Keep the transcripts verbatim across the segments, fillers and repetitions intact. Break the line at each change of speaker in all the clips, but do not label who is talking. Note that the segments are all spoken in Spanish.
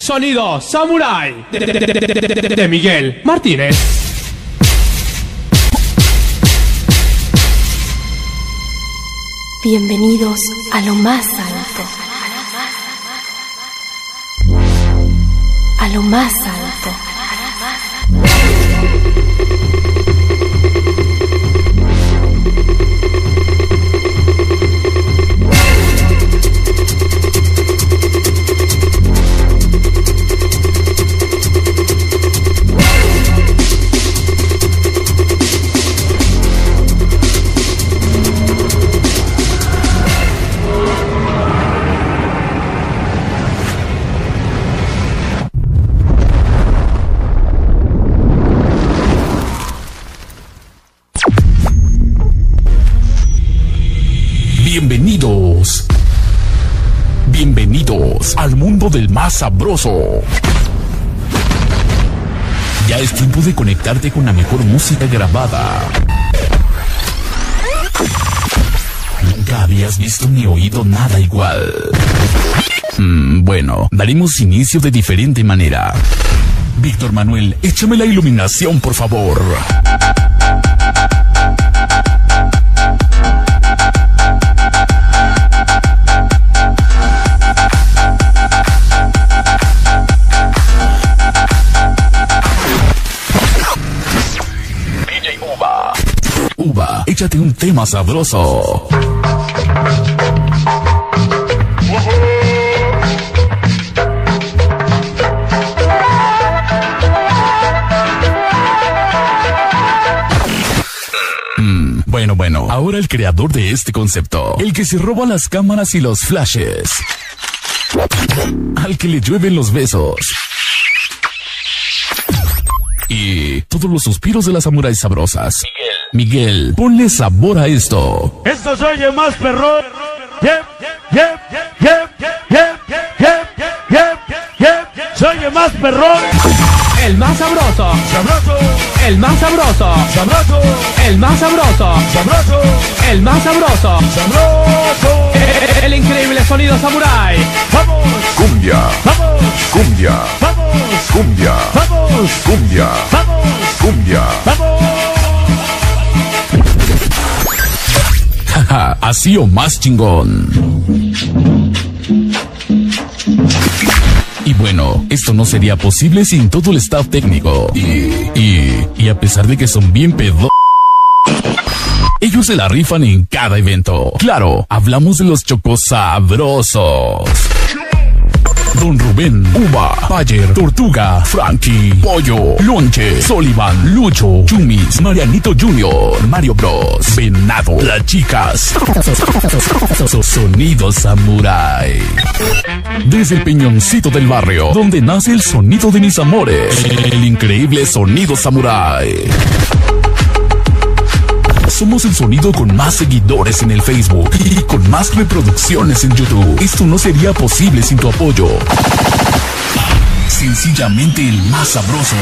Sonido Samurai de, de, de, de, de, de, de Miguel Martínez.
Bienvenidos a lo más alto. A lo más alto.
Bienvenidos, bienvenidos al mundo del más sabroso. Ya es tiempo de conectarte con la mejor música grabada. Nunca habías visto ni oído nada igual. Mm, bueno, daremos inicio de diferente manera. Víctor Manuel, échame la iluminación, por favor. Uva, échate un tema sabroso. Mm, bueno, bueno, ahora el creador de este concepto, el que se roba las cámaras y los flashes, al que le llueven los besos y todos los suspiros de las samuráis sabrosas. Miguel, Miguel, ponle sabor a esto.
Esto se oye más perrón. Yep, yep, yep, yep, yep, yep, yep. Se oye más perrón.
El más sabroso.
Sabroso.
El más sabroso.
Sabroso.
El más sabroso.
Sabroso.
El más sabroso.
Sabroso.
El, el increíble sonido samurai.
Vamos.
Cumbia,
Vamos.
cumbia,
Vamos.
cumbia,
Vamos.
cumbia,
Vamos.
cumbia.
Vamos.
Jaja, así o más chingón. Y bueno, esto no sería posible sin todo el staff técnico. Y, y, y a pesar de que son bien pedo, ellos se la rifan en cada evento. Claro, hablamos de los chocosabrosos. Don Rubén, Uva, Bayer, Tortuga, Frankie, Pollo, Lonche, Sullivan, Lucho, Chumis, Marianito Junior, Mario Bros, Venado, las chicas. Sonido Samurai. Desde el peñoncito del barrio, donde nace el sonido de mis amores, el increíble Sonido Samurai. Somos el sonido con más seguidores en el Facebook y con más reproducciones en YouTube. Esto no sería posible sin tu apoyo. Sencillamente el más sabroso.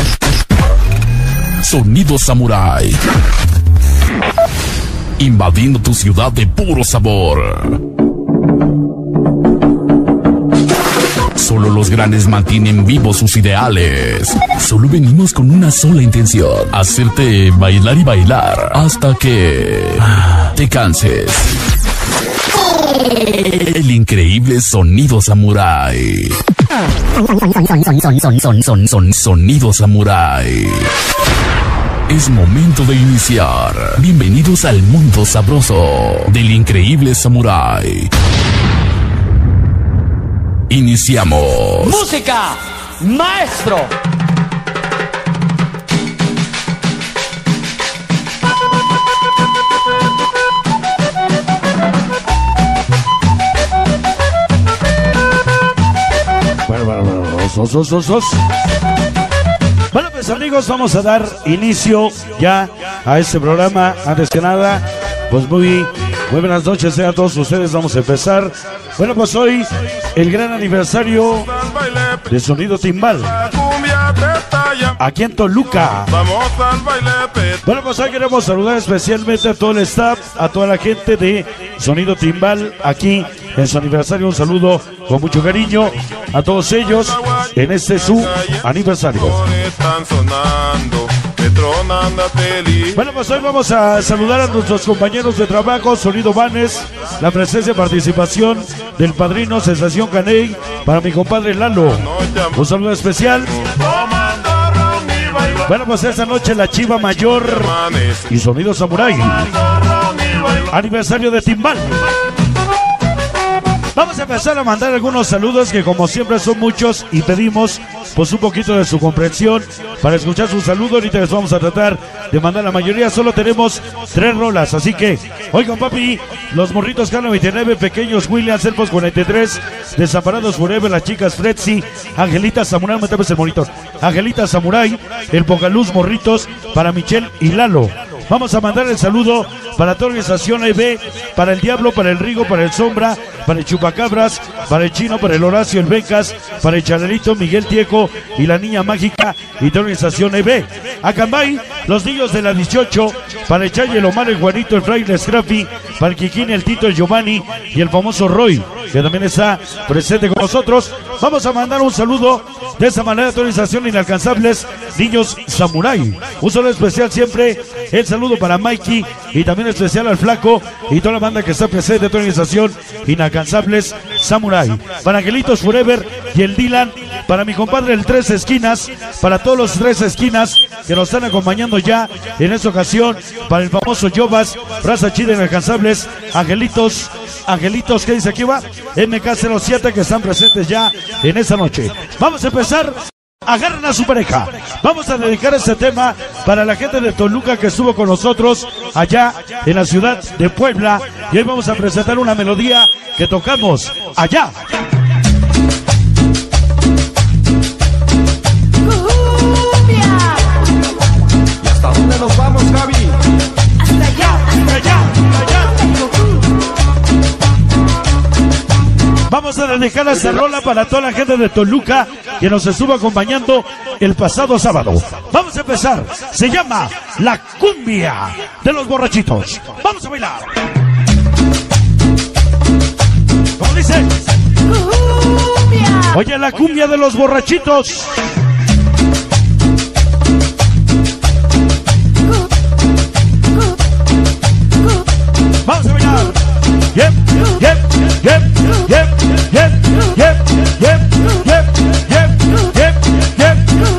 Sonido Samurai. Invadiendo tu ciudad de puro sabor. Solo los grandes mantienen vivos sus ideales. Solo venimos con una sola intención: hacerte bailar y bailar hasta que te canses. El increíble Sonido Samurai. Sonido Samurai. Es momento de iniciar. Bienvenidos al mundo sabroso del increíble Samurai. Iniciamos.
¡Música, maestro!
Bueno, bueno, bueno, os, os, os, os. Bueno, pues amigos, vamos a dar inicio ya a este programa. Antes que nada, pues muy, muy buenas noches a todos ustedes. Vamos a empezar. Bueno, pues hoy el gran aniversario de Sonido Timbal aquí en Toluca. Bueno, pues hoy queremos saludar especialmente a todo el staff, a toda la gente de Sonido Timbal aquí en su aniversario. Un saludo con mucho cariño a todos ellos en este su aniversario. Bueno, pues hoy vamos a saludar a nuestros compañeros de trabajo, Sonido Vanes, la presencia y participación del padrino Sensación Caney, para mi compadre Lalo. Un saludo especial. Bueno, pues esta noche la Chiva Mayor y Sonido Samurai. Aniversario de Timbal. Vamos a empezar a mandar algunos saludos que como siempre son muchos y pedimos pues un poquito de su comprensión para escuchar su saludo. Ahorita les vamos a tratar de mandar la mayoría, solo tenemos tres rolas, así que oigan papi, los morritos Cano veintinueve, Pequeños Williams, Elfos cuarenta y tres, Desamparados Forever, las chicas Fretzy, Angelita Samurai, me tapes el monitor, Angelita Samurai, el Pocaluz Morritos, para Michelle y Lalo. Vamos a mandar el saludo para toda la organización E B, para el Diablo, para el Rigo, para el Sombra, para el Chupacabras, para el Chino, para el Horacio, el Becas, para el Chalerito, Miguel Tieco y la Niña Mágica y toda la organización E B. A Cambay, los niños de la dieciocho, para el Chay, el Omar, el Juanito, el Fraile Scrappy, para el Kikín, el Tito, el Giovanni y el famoso Roy, que también está presente con nosotros. Vamos a mandar un saludo de esa manera a toda la organización Inalcanzables, Niños Samurai. Un saludo especial siempre, el saludo para Mikey y también especial al Flaco y toda la banda que está presente de toda la organización Inalcanzables Samurai. Para Angelitos Forever y el Dylan, para mi compadre el Tres Esquinas, para todos los Tres Esquinas que nos están acompañando ya en esta ocasión, para el famoso Jovas, Raza Chida Inalcanzables, Angelitos, Angelitos, ¿qué dice aquí va? M K cero siete que están presentes ya en esta noche. Vamos a empezar. Agarren a su pareja. Vamos a dedicar este tema para la gente de Toluca que estuvo con nosotros allá en la ciudad de Puebla. Y hoy vamos a presentar una melodía que tocamos allá.
¿Y hasta dónde nos vamos, Javi?
Hasta allá, hasta allá, hasta allá.
Vamos a dedicar esta rola para toda la gente de Toluca que nos estuvo acompañando el pasado sábado. Vamos a empezar. Se llama La Cumbia de los Borrachitos. Vamos a bailar. ¿Cómo dice?
Cumbia.
Oye, la cumbia de los borrachitos. Vamos a bailar. Yep, yep, yep, yep, yep, yep, yep, yep, yep, yep, yep, yep,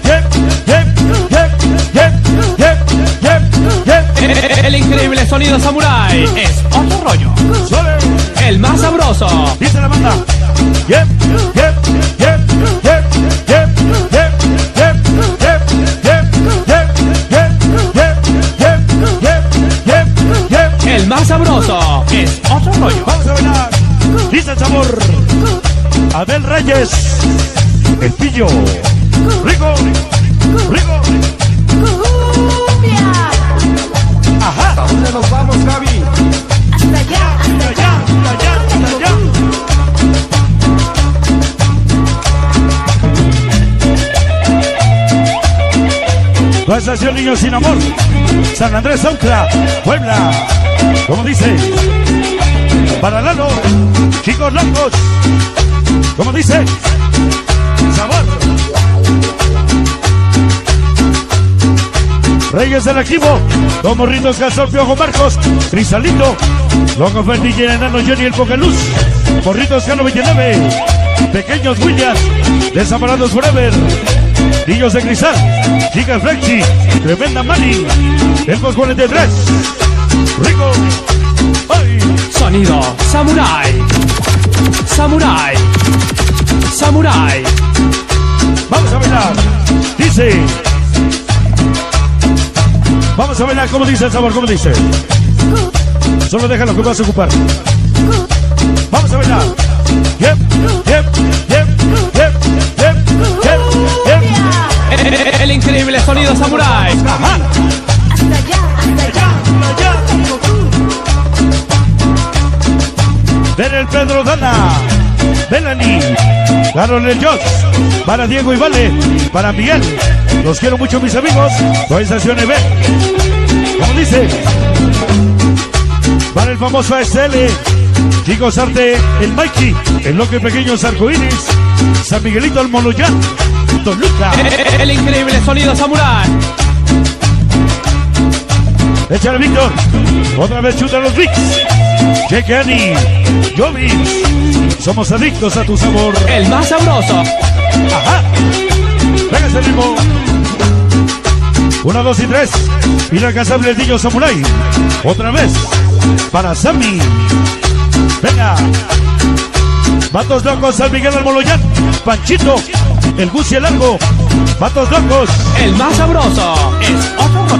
yep, yep, yep, yep.
El increíble Sonido Samurai es otro rollo.
Suave.
El más sabroso.
Dice la banda. Yep, yep, yep, yep, yep, yep, yep, yep, yep, yep, yep, yep, yep, yep, yep.
El más sabroso es otro rollo.
Vamos a bailar. Dice el sabor. Abel Reyes. El Pillo. Rico. Rico.
Cumbia.
Ajá.
¿Hasta dónde nos vamos, Javi?
Hasta allá, hasta allá.
Allá, allá, allá. Nuestra estación Niños Sin Amor. San Andrés Aucla, Puebla. Como dice. Para Lalo, chicos locos. Como dice. Sabor. Reyes del Activo, Don Morritos, Gasol, Piojo, Marcos, Cristalito, Loco Fer, D J Enano, Johnny, el Pocaluz, Morritos, Cano veintinueve, Pequeños Williams, Desamparados Forever, Niños de Cristal, Chicas Flexi, Tremenda Mani, Elfos cuarenta y tres, Rico, ¡ay!
Sonido Samurai. Samurai. Samurai.
Vamos a bailar, dice. Vamos a bailar, ¿cómo dice el sabor? ¿Cómo dice? Solo deja lo que vas a ocupar. Vamos a bailar. Yep, yep, yep, yep, yep, yep, yep.
El, el increíble Sonido Samurai.
Ajá.
Hasta allá, hasta allá.
Allá. Ver el Pedro Dana, Melanie, Carol el Josh, para Diego y Vale, para Miguel. Los quiero mucho, mis amigos. Organización E B. Como dice. Para el famoso A S L, Chicos Arte, el Mikey, el Loque Pequeños Arcoíris, San Miguelito Almoloyán, Toluca.
El increíble sonido samurai.
Échale Víctor, otra vez chuta los Vicks. Cheque Ani, Jovi, somos adictos a tu sabor.
El más sabroso.
Ajá, venga ese ritmo. Una, dos y tres. Inalcanzable el niño Samurai. Otra vez. Para Sammy. Venga. Vatos locos, San Miguel Almoloyán. Panchito. El Gucci el largo. Vatos locos.
El más sabroso. Es otro.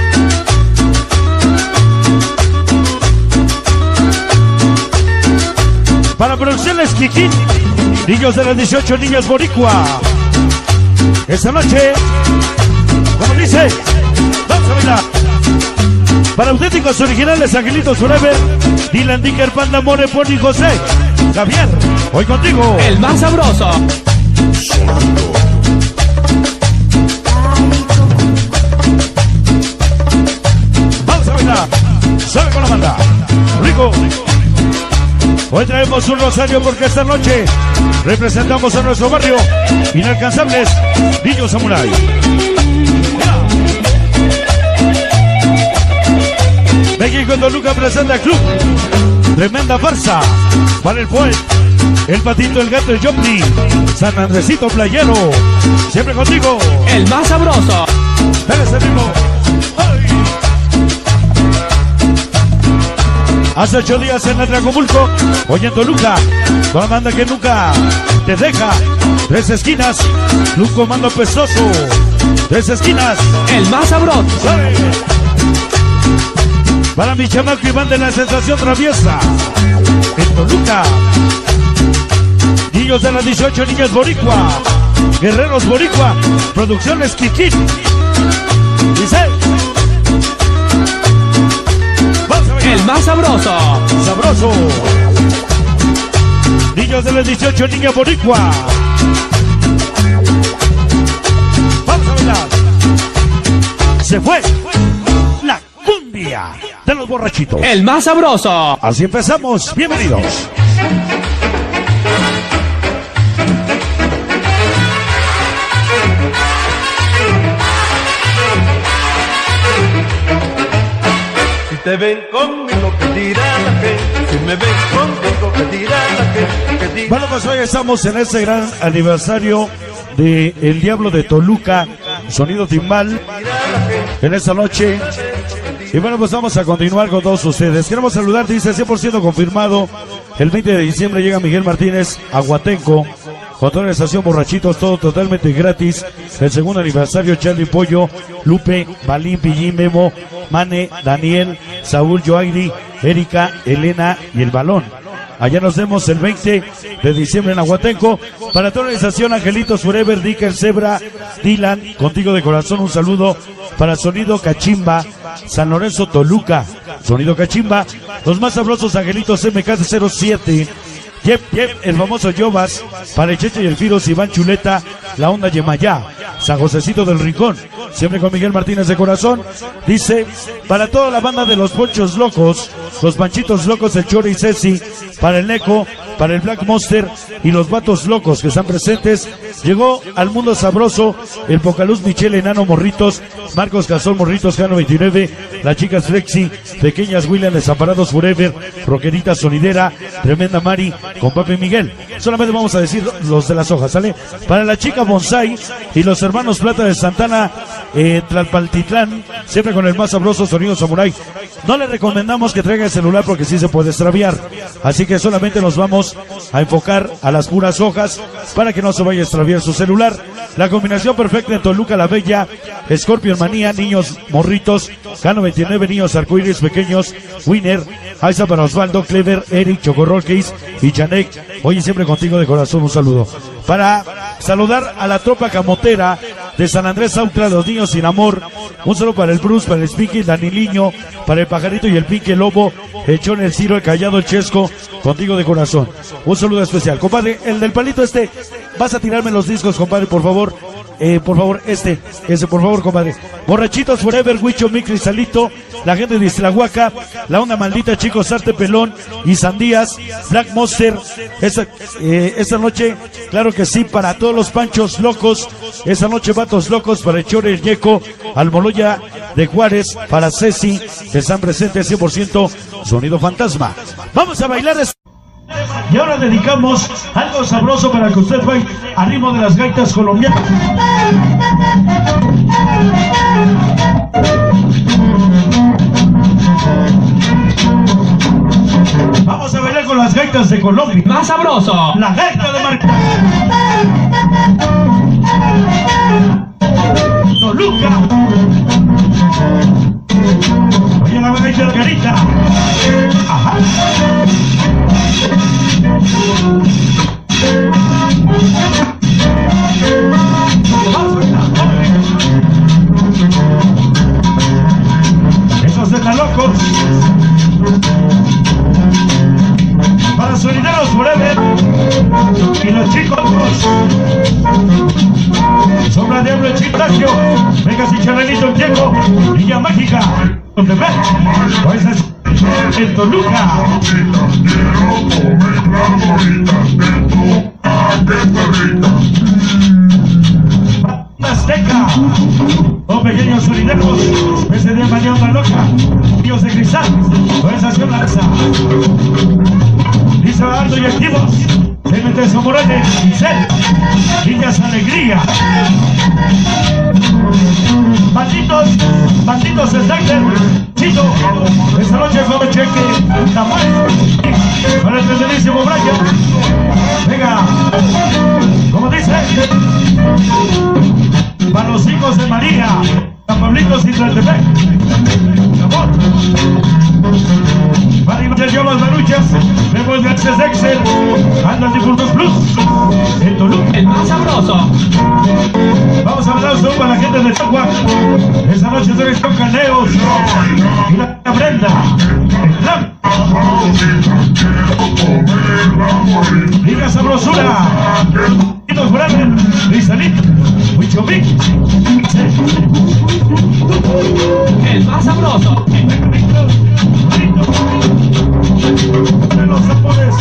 Para producciones Kikín. Niños de las dieciocho, niñas boricua. Esta noche, como dice, vamos a bailar. Para auténticos originales, Angelitos Forever, Dylan Dicker, Panda More, Pony José, Javier, hoy contigo.
El más sabroso.
Vamos a bailar. Sale con la banda. Rico. Hoy traemos un rosario porque esta noche representamos a nuestro barrio. Inalcanzables, Niños Samurai. México Toluca presenta Club. Tremenda farsa. Para el Poet, el Patito, el Gato, el Jopni. San Andresito Playero. Siempre contigo.
El más sabroso.
Dale ese ritmo. ¡Ay! Hace ocho días en Atlacomulco, hoy en Toluca, con la banda que nunca te deja. Tres esquinas, un comando pestoso. Tres esquinas.
El más sabroso.
¡Sale! Para mi chamaco Iván de la Sensación Traviesa, en Toluca. Niños de las dieciocho, niñas boricua. Guerreros boricua. Producciones Kikín. Dice.
El más sabroso.
Sabroso. Niños de los dieciocho, niña boricua. Vamos a bailar. Se fue la cumbia de los borrachitos.
El más sabroso.
Así empezamos. Bienvenidos.
Te ven conmigo, que dirán la gente. Si me ven conmigo, que dirán la gente. Que dirán...
Bueno, pues hoy estamos en este gran aniversario de El Diablo de Toluca, Sonido Timbal, en esta noche. Y bueno, pues vamos a continuar con todos ustedes. Queremos saludar, dice cien por ciento confirmado. El veinte de diciembre llega Miguel Martínez a Huatenco. Con toda la estación Borrachitos, todo totalmente gratis. El segundo aniversario, Charlie Pollo, Lupe, Balín, Pillín, Memo, Mane, Daniel, Saúl, Joairi, Erika, Elena y el Balón. Allá nos vemos el veinte de diciembre en Aguatenco. Para toda la estación, Angelitos Forever, Dicker, Zebra, Dylan, contigo de corazón, un saludo para Sonido Cachimba, San Lorenzo, Toluca. Sonido Cachimba, los más sabrosos Angelitos M K cero siete. Yep, yep, el famoso Yobas, para el Cheche y el Firos, Iván Chuleta, la onda Yemayá, San Josecito del Rincón, siempre con Miguel Martínez de corazón. Dice, para toda la banda de los Ponchos Locos, los Panchitos Locos, el Chori y Ceci, para el Neco, para el Black Monster y los Vatos Locos que están presentes. Llegó al mundo sabroso el Pocaluz, Michelle, Enano Morritos, Marcos Cazón Morritos, Jano veintinueve, las chicas Flexi, Pequeñas William, Desamparados Forever, Roquerita Sonidera, Tremenda Mari, con Papi Miguel. Solamente vamos a decir los de las hojas, ¿sale? Para la chica Bonsai y los hermanos Plata de Santana, eh, Tlalpaltitlán, siempre con el más sabroso Sonido Samurai. No le recomendamos que traiga el celular porque sí se puede extraviar, así que solamente nos vamos a enfocar a las puras hojas para que no se vaya a extraviar su celular. La combinación perfecta en Toluca la Bella, Scorpion Manía, Niños Morritos, Cano veintinueve, Niños Arcoíris Pequeños, Winner, Aiza para Osvaldo, Clever, Eric, Chocorrol Case y Janek. Hoy siempre contigo de corazón, un saludo. Para saludar a la tropa camotera de San Andrés Autla, los niños sin amor. Un saludo para el Bruce, para el Spiky, Daniliño, para el Pajarito y el Pique, el Lobo, el Chon, el Ciro, el Callado, el Chesco, contigo de corazón. Un saludo especial. Compadre, el del palito este, vas a tirarme los discos, compadre, por favor. eh, por favor, este, ese, por favor, compadre. Borrachitos Forever, Huicho, Mi Cristalito, la gente de Islahuaca, La Onda Maldita, Chicos Arte Pelón y Sandías, Black Monster. Esta, eh, esta noche, claro que sí, para todos los panchos locos. Esta noche, vatos locos, para el Chore, el Ñeco, Almoloya de Juárez, para Ceci, que están presentes cien por ciento, Sonido Fantasma. Vamos a bailar esto. Y ahora dedicamos algo sabroso para que usted baile al ritmo de las gaitas colombianas. Vamos a bailar con las gaitas de Colombia.
Más sabroso.
La gaita de Marca. Toluca. Oye, la gaita de Carita. Ajá. Esos están locos. Para Solideros Forever y los chicos Sombra Diablo, el Chiptagio, Vegas y Chanelito, el Diego, Villa Mágica, donde ve, pues es el Toluca. Azteca, oh pequeños solideros, ese de María Onda Loca, Dios de Cristal, organización Lanza, Lisa Aldo y activos, M T Somorales, Giselle, Niñas Alegría, Banditos, Banditos Snyder, Chito, esta noche fue cheque, Tamal, para el tremendísimo Brian, venga, como dice, para los hijos de María, San Pablitos y Tlaltepec, amor, para Iván de las Maruchas, vemos de Access Excel, Andan de Furtos Plus, el Toluca,
El más sabroso.
vamos a hablar para la gente de Chagua, esta noche se con Caneos, y la Brenda, el Ram, Liga Sabrosura, Tito Branden, Rizalito, Huicho Vic,
El más sabroso.
de los zapones.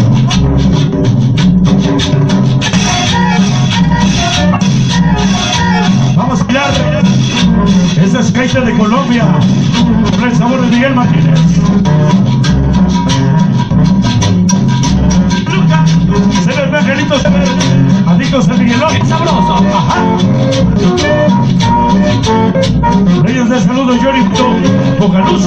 Vamos a mirar esa es gaita de Colombia con el sabor de Miguel Martínez. Luca, se les ve angelitos, adictos a Miguelón.
El sabroso.
Ajá. Reyes de saludo, Jory, Bocaluz,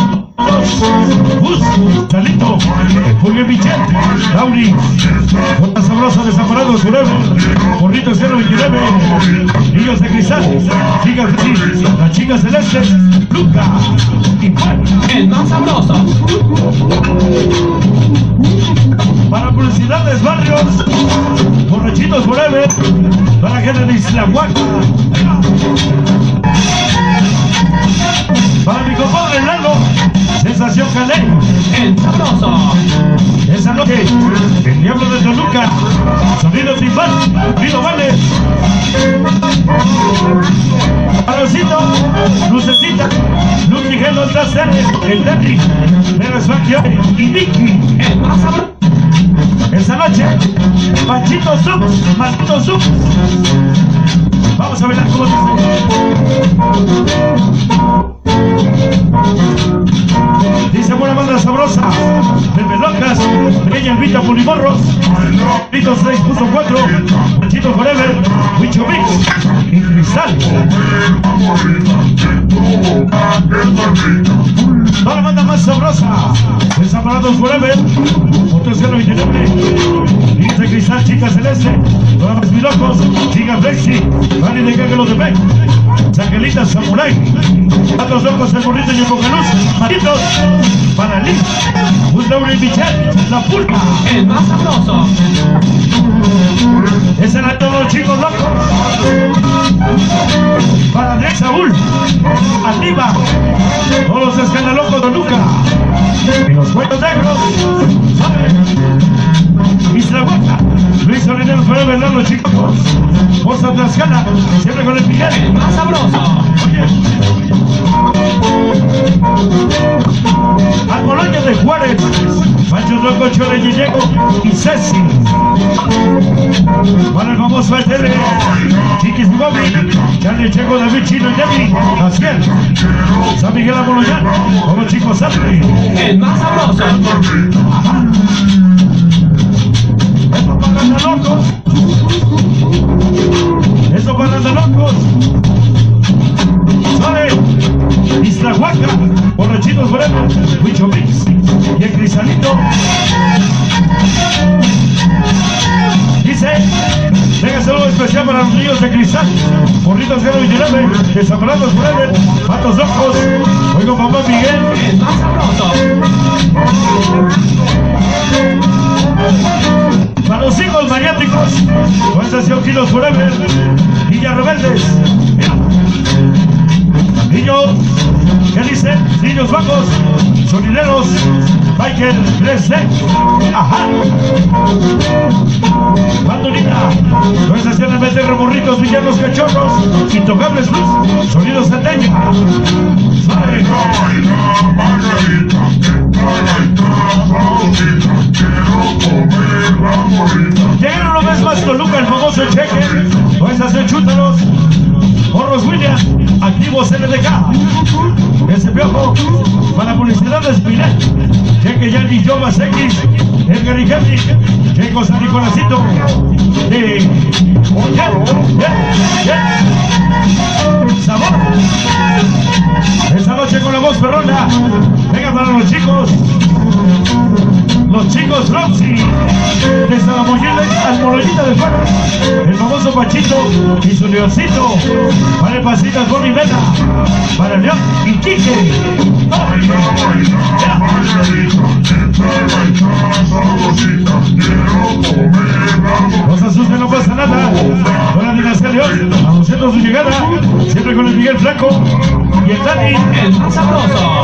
Bus, Chalito, Julio Michel, Lauri, Jota Sabrosa, Desamparados, Forever, Porrito cero veintinueve, Niños de Cristal, Chicas de las Chicas Celestes, Luca, y Juan.
El más sabroso.
Para publicidades barrios, Borrachitos Forever, para la gente de Islahuaca. Para mi compadre Lalo, Sensación Calé,
El sabroso.
esa noche, el Diablo de Toluca, Sonido Timbal, Vino Vale, Parosito, Lucecita, Luz Miguel Altacer, el Derry, Pérez Fangio y Vicky.
El más sabroso.
Esa noche, Panchito Sub, Maldito Sub. Vamos a ver cómo dice. Dice buena banda sabrosa, Bebe Locas, Pequeña Elvita Pulimorros, Vito seis punto cuatro, Panchito Forever, Huicho Mix y Cristal. Toda la banda más sabrosa, Desamparados Forever, Motor cero veintinueve, Niños de Cristal, Chicas Celeste, Todas las Milocos, Chica Flexi, Fanny de Cágelos de Pec, Sangelita Samurai, Patos Locos, El Burrito y el Bocaluz, Maritos, para Liz, Gustavo y Michel, La Pulpa.
El más sabroso.
Ese era todos los chicos locos. Para Andrés Saúl, Arriba, todos los escandalocos de Luca, y los cuellos negros, ¿saben? Islahuaca, Luis Solineros Forever, los chicos, Forza Tlaxcala, siempre con el Miguel.
El más sabroso.
Al Boloño de Juárez, Pancho Loco, Chole Gillego y Ceci. Para el famoso A T V, Chiquis Bobby, Charlie Checo, David Chino y Debbie, Jaciel, San Miguel Amoloñán, con los chicos Sapri.
El más sabroso.
Eso para los locos. Eso para los locos. Sale Isla Huaca, Borrachitos Forever, Huicho Mix y el Cristalito. Dice, venga saludo especial para los niños de Cristal, Morritos cero veintinueve, Desamparados Forever, Patos Locos, oigo papá Miguel.
El más sabroso.
Para los hijos maniáticos, Organización Kilos Forever, Niñas Rebeldes. Niños, ¿qué dicen? Niños bajos, sonideros, biker tres D. Ajá. Bandolita, organización de meter remorritos, villanos cachorros, intocables luz, sonidos centella. Vale. Llegaron una vez más Toluca, el famoso Cheque, organización Chútalos, Morros William, Activos L D K, ese piojo, para la publicidad de Spinel, Cheque Yanni Jovas X, Edgar y Henry, Checo San Nicolásito, de yeah, yeah, yeah. Sabor. Esta noche con la voz perrona, venga para los chicos, los chicos Roxy, desde la mollera al Morollita de Fuera, el famoso Pachito y su leoncito, para el Pasitas Bonnie Vela, para el León y Quique. No se asusten, no pasa nada. Con la dinastía León, anunciando su llegada, siempre con el Miguel Flaco y el Dani.
El más sabroso.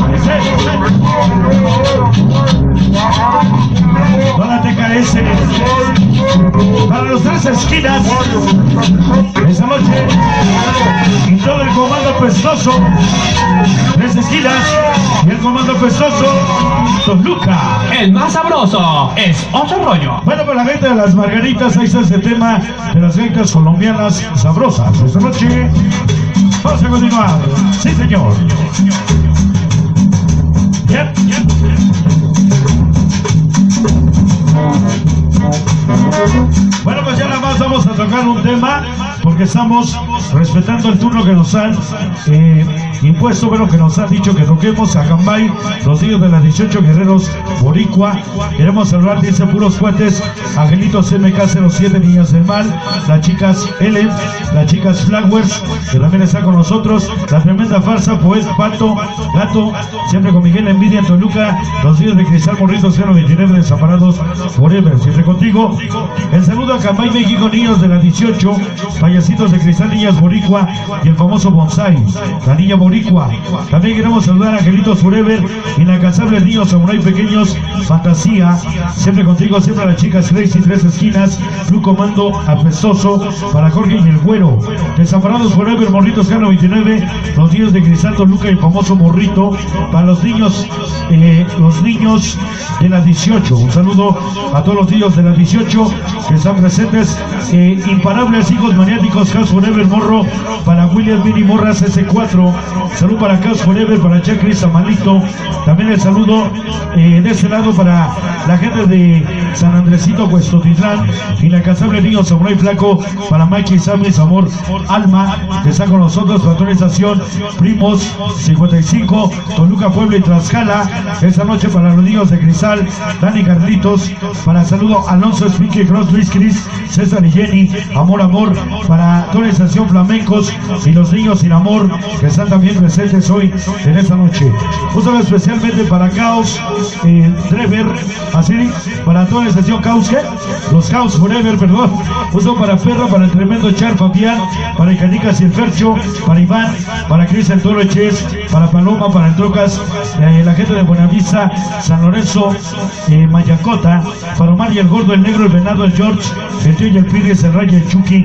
Para T K S, para los tres esquinas, esa noche, y todo el comando pestoso, tres esquinas, y el comando pestoso, Toluca.
El más sabroso es otro rollo.
Bueno, para la gente de las margaritas, ahí está ese tema de las gaitas colombianas sabrosas. Esta noche, vamos a continuar. Sí, señor. Yep, yep. Bueno, pues ya nada más vamos a tocar un tema porque estamos respetando el turno que nos han eh, impuesto, bueno, que nos han dicho que toquemos a Cambay, los hijos de las dieciocho guerreros Boricua. Queremos saludar, dice puros fuertes, Angelitos M K cero siete, Niñas del Mal, las chicas Ellen, las chicas Flowers, que también está con nosotros, la tremenda farsa, pues Pato, Gato, siempre con Miguel Envidia en Toluca, los hijos de Cristal Morritos cero veintinueve, Desamparados Forever, siempre contigo. El saludo a Cambay México, niños de las dieciocho, payasitos de Cristal, Niñas Boricua y el famoso Bonsai, la niña Boricua. También queremos saludar a Angelitos Forever, Inalcanzables Niños Samurai Pequeños, Fantasía, siempre contigo, siempre a las chicas Crazy Tres Esquinas, Blue Comando Apestoso, para Jorge y el Güero, Desamparados Forever, Morritos Cano veintinueve, los niños de Cristal Toluca y el famoso Morrito, para los niños, eh, los niños de las dieciocho. Un saludo a todos los niños de las dieciocho que están presentes, eh, imparables hijos maniáticos, Chaos Forever Morro, para William Mini Morras S cuatro, salud para Chaos Forever, para Chacris Amalito, también el saludo eh, de este lado para la gente de San Andresito, Huestotitlán, Inalcanzable Niño Samurai Flaco, para Mikey Samis, Amor Alma, que está con nosotros, patronización Primos cincuenta y cinco, Toluca, Puebla y Tlaxcala, esta noche para los niños de Cristal, Dani Carlitos, para saludo Alonso Spinky, Cross, Luis Cris, César y Jenny, Amor Amor, para toda la estación Flamencos y los niños sin amor que están también presentes hoy en esta noche. Un saludo especialmente para Caos, eh, Drever, así, para toda la estación Caos, ¿qué? Los Caos Forever, perdón. Un saludo para Perro, para el tremendo Char Fabián, para el Canicas y el Fercho, para Iván, para Cristian Toro Eches, para Paloma, para el Trocas, eh, la gente de Buenavista, San Lorenzo, eh, Mayacota, para Omar y el Gordo, el Negro, el Venado, el George, el Tío y el Pires, el Rayo, el Chucky, que está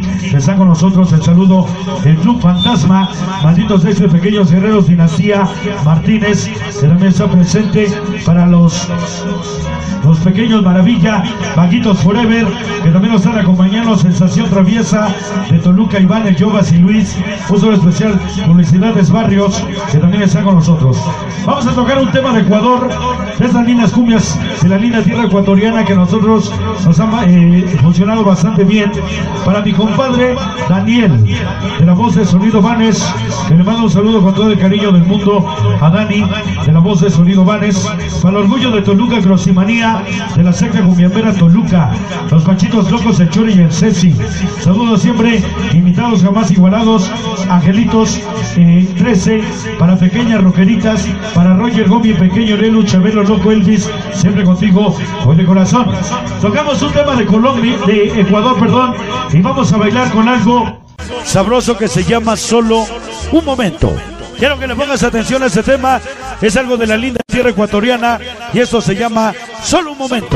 está con nosotros. El saludo del Club Fantasma, malditos seis de Pequeños Guerreros Dinastía Martínez, que también está presente para los los Pequeños Maravilla, Vaguitos Forever, que también nos están acompañando. Sensación Traviesa de Toluca, Iván, El Yobas y Luis. Un saludo especial, Publicidades Barrios, que también está con nosotros. Vamos a tocar un tema de Ecuador, de estas lindas cumbias de la linda tierra ecuatoriana que a nosotros nos ha eh, funcionado bastante bien. Para mi compadre Daniel, de la voz de Sonido Vanes, que le mando un saludo con todo el cariño del mundo a Dani, de la voz de Sonido Vanes. Para el orgullo de Toluca, Grosimanía, de la secta cumbiambera Toluca, los Pachitos Locos, el Chori y el Ceci. Saludos siempre, invitados jamás igualados, Angelitos eh, trece, para Pequeñas Roqueritas, para Roger Gomi, Pequeño Lelu, Chabelo Loco Elvis, siempre contigo, hoy de corazón. Tocamos un tema de Colombia, de Ecuador, perdón, y vamos a bailar con algo sabroso que se llama Solo un Momento. Quiero que le pongas atención a este tema, es algo de la linda tierra ecuatoriana y esto se llama Solo un Momento.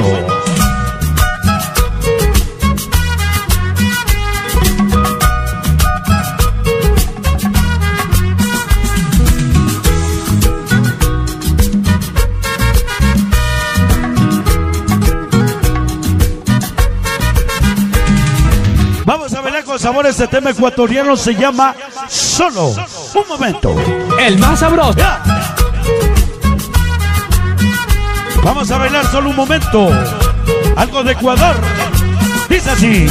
Vamos a bailar con sabor. Este tema ecuatoriano se llama Solo un Momento.
El más sabroso.
Ya. Vamos a bailar solo un momento. Algo de Ecuador. Dice así.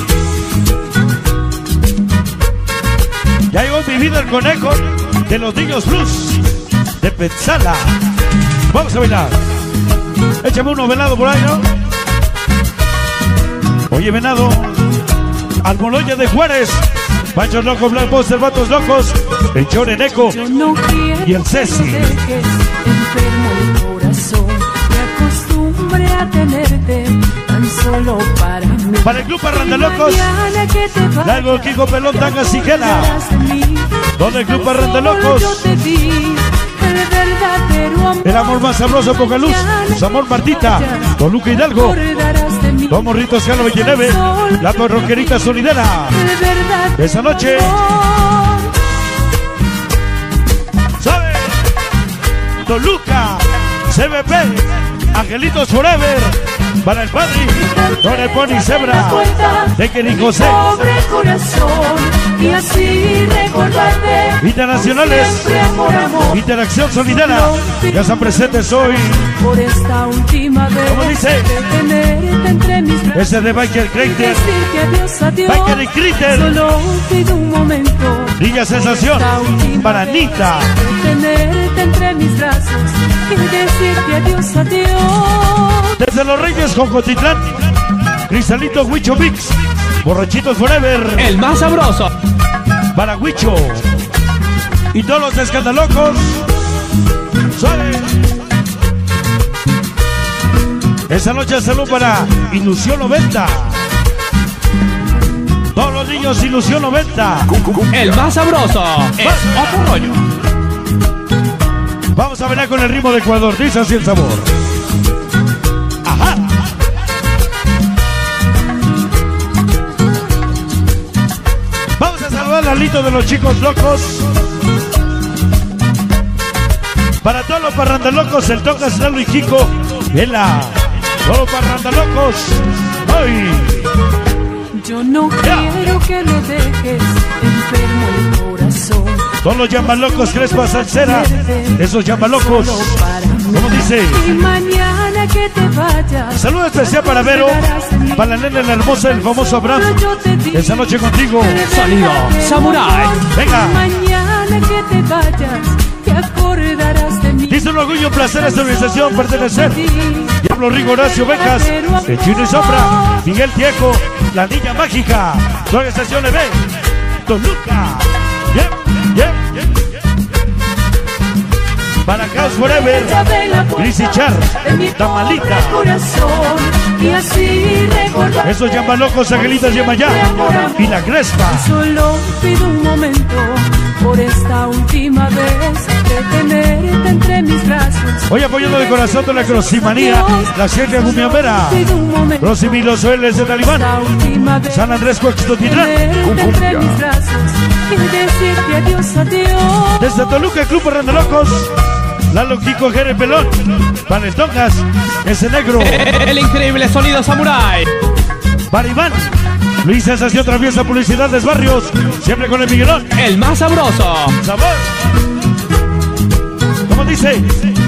Ya llegó mi vida el conejo de los niños blues de Petzala. Vamos a bailar. Échame uno venado por ahí, ¿no? Oye, venado. Almoloya de Juárez. Panchos Locos, Black Buster, Vatos Locos, el Choreneco
no
y el Ceci.
Enfermo el corazón, me acostumbré a tenerte tan solo para mí.
Para el Club Parrandalocos, Largo Kiko Pelón, Tanga Sigela. Donde el Club Parrandalocos, el amor más sabroso, poca luz, su amor Martita, Toluca Hidalgo, Dos Morritos, Carlos Villeneve, la Roquerita Sonidera. Esa noche, ¿sabe? Toluca, C B P, Angelitos Forever, para el Padre, Don el Pony Zebra, de Kenny José.
Pobre corazón, y así recordarte.
Internacionales,
siempre, amor, amor.
Interacción Solidera, ya están presentes hoy.
Por esta última vez,
¿Cómo dice?
de tenerte entre mis brazos.
Ese de Michael Crater,
Decirte adiós, adiós.
Michael y Crater.
Solo pido un momento.
Niña Sensación,
Esta última
para
vez,
Anita.
de tenerte entre mis brazos y decirte adiós, adiós.
Desde Los Reyes, Jocotitlán, Cristalito Huicho Mix, Borrachitos Forever,
El más sabroso.
para Huicho y todos los escandalocos. Suave. Esa noche salud para Ilusión noventa. Todos los niños Ilusión noventa.
El más sabroso. Es otro rollo.
Vamos a bailar con el ritmo de Ecuador. Dice así el sabor. Ajá. Vamos a saludar al Lito de los Chicos Locos. Para todos los parrandalocos, el Tocas, Lalo y Kiko. Vela. Todos los parrandalocos. Hoy.
Yo no quiero que lo dejes enfermo el corazón.
Todos los llamalocos, Crespa Salsera. Esos llamalocos.
Solo para mí.
¿Cómo dice?
Y mañana que te vayas.
Saludo especial para Vero, para la nena la hermosa, el famoso Abraham. Esa noche contigo.
Sonido Samurai.
Venga.
Mañana que te vayas, te acordarás de mí.
Dice un orgullo, un placer a esta organización pertenecer. Diablo Rigo, Horacio Becas, el Chino y Sombra, Miguel Tieco, la Niña Mágica, la organización E B, Toluca. Yeah, yeah, yeah, yeah. Para Caos Forever, Gris y Char, Tamalita.
Y así recordar.
Esos llamalocos, Angelitas y Mayá, y la Crespa.
Solo pido un momento por esta última vez. de tenerte entre mis brazos.
Hoy apoyando de corazón de la Crosimanía, la Sierra Gumiamera, Crosimilo Soeles de Talibán, San Andrés Coxtotitlán,
entre mis brazos y decirte adiós, adiós.
desde Toluca, Club Parranda Locos, Lalo Kiko Jere Pelón, Panetongas, ese negro,
El increíble sonido Samurai.
Baribán, Luis Sensación Traviesa, Publicidades Barrios, siempre con el Miguelón,
El más sabroso.
sabor. Como dice,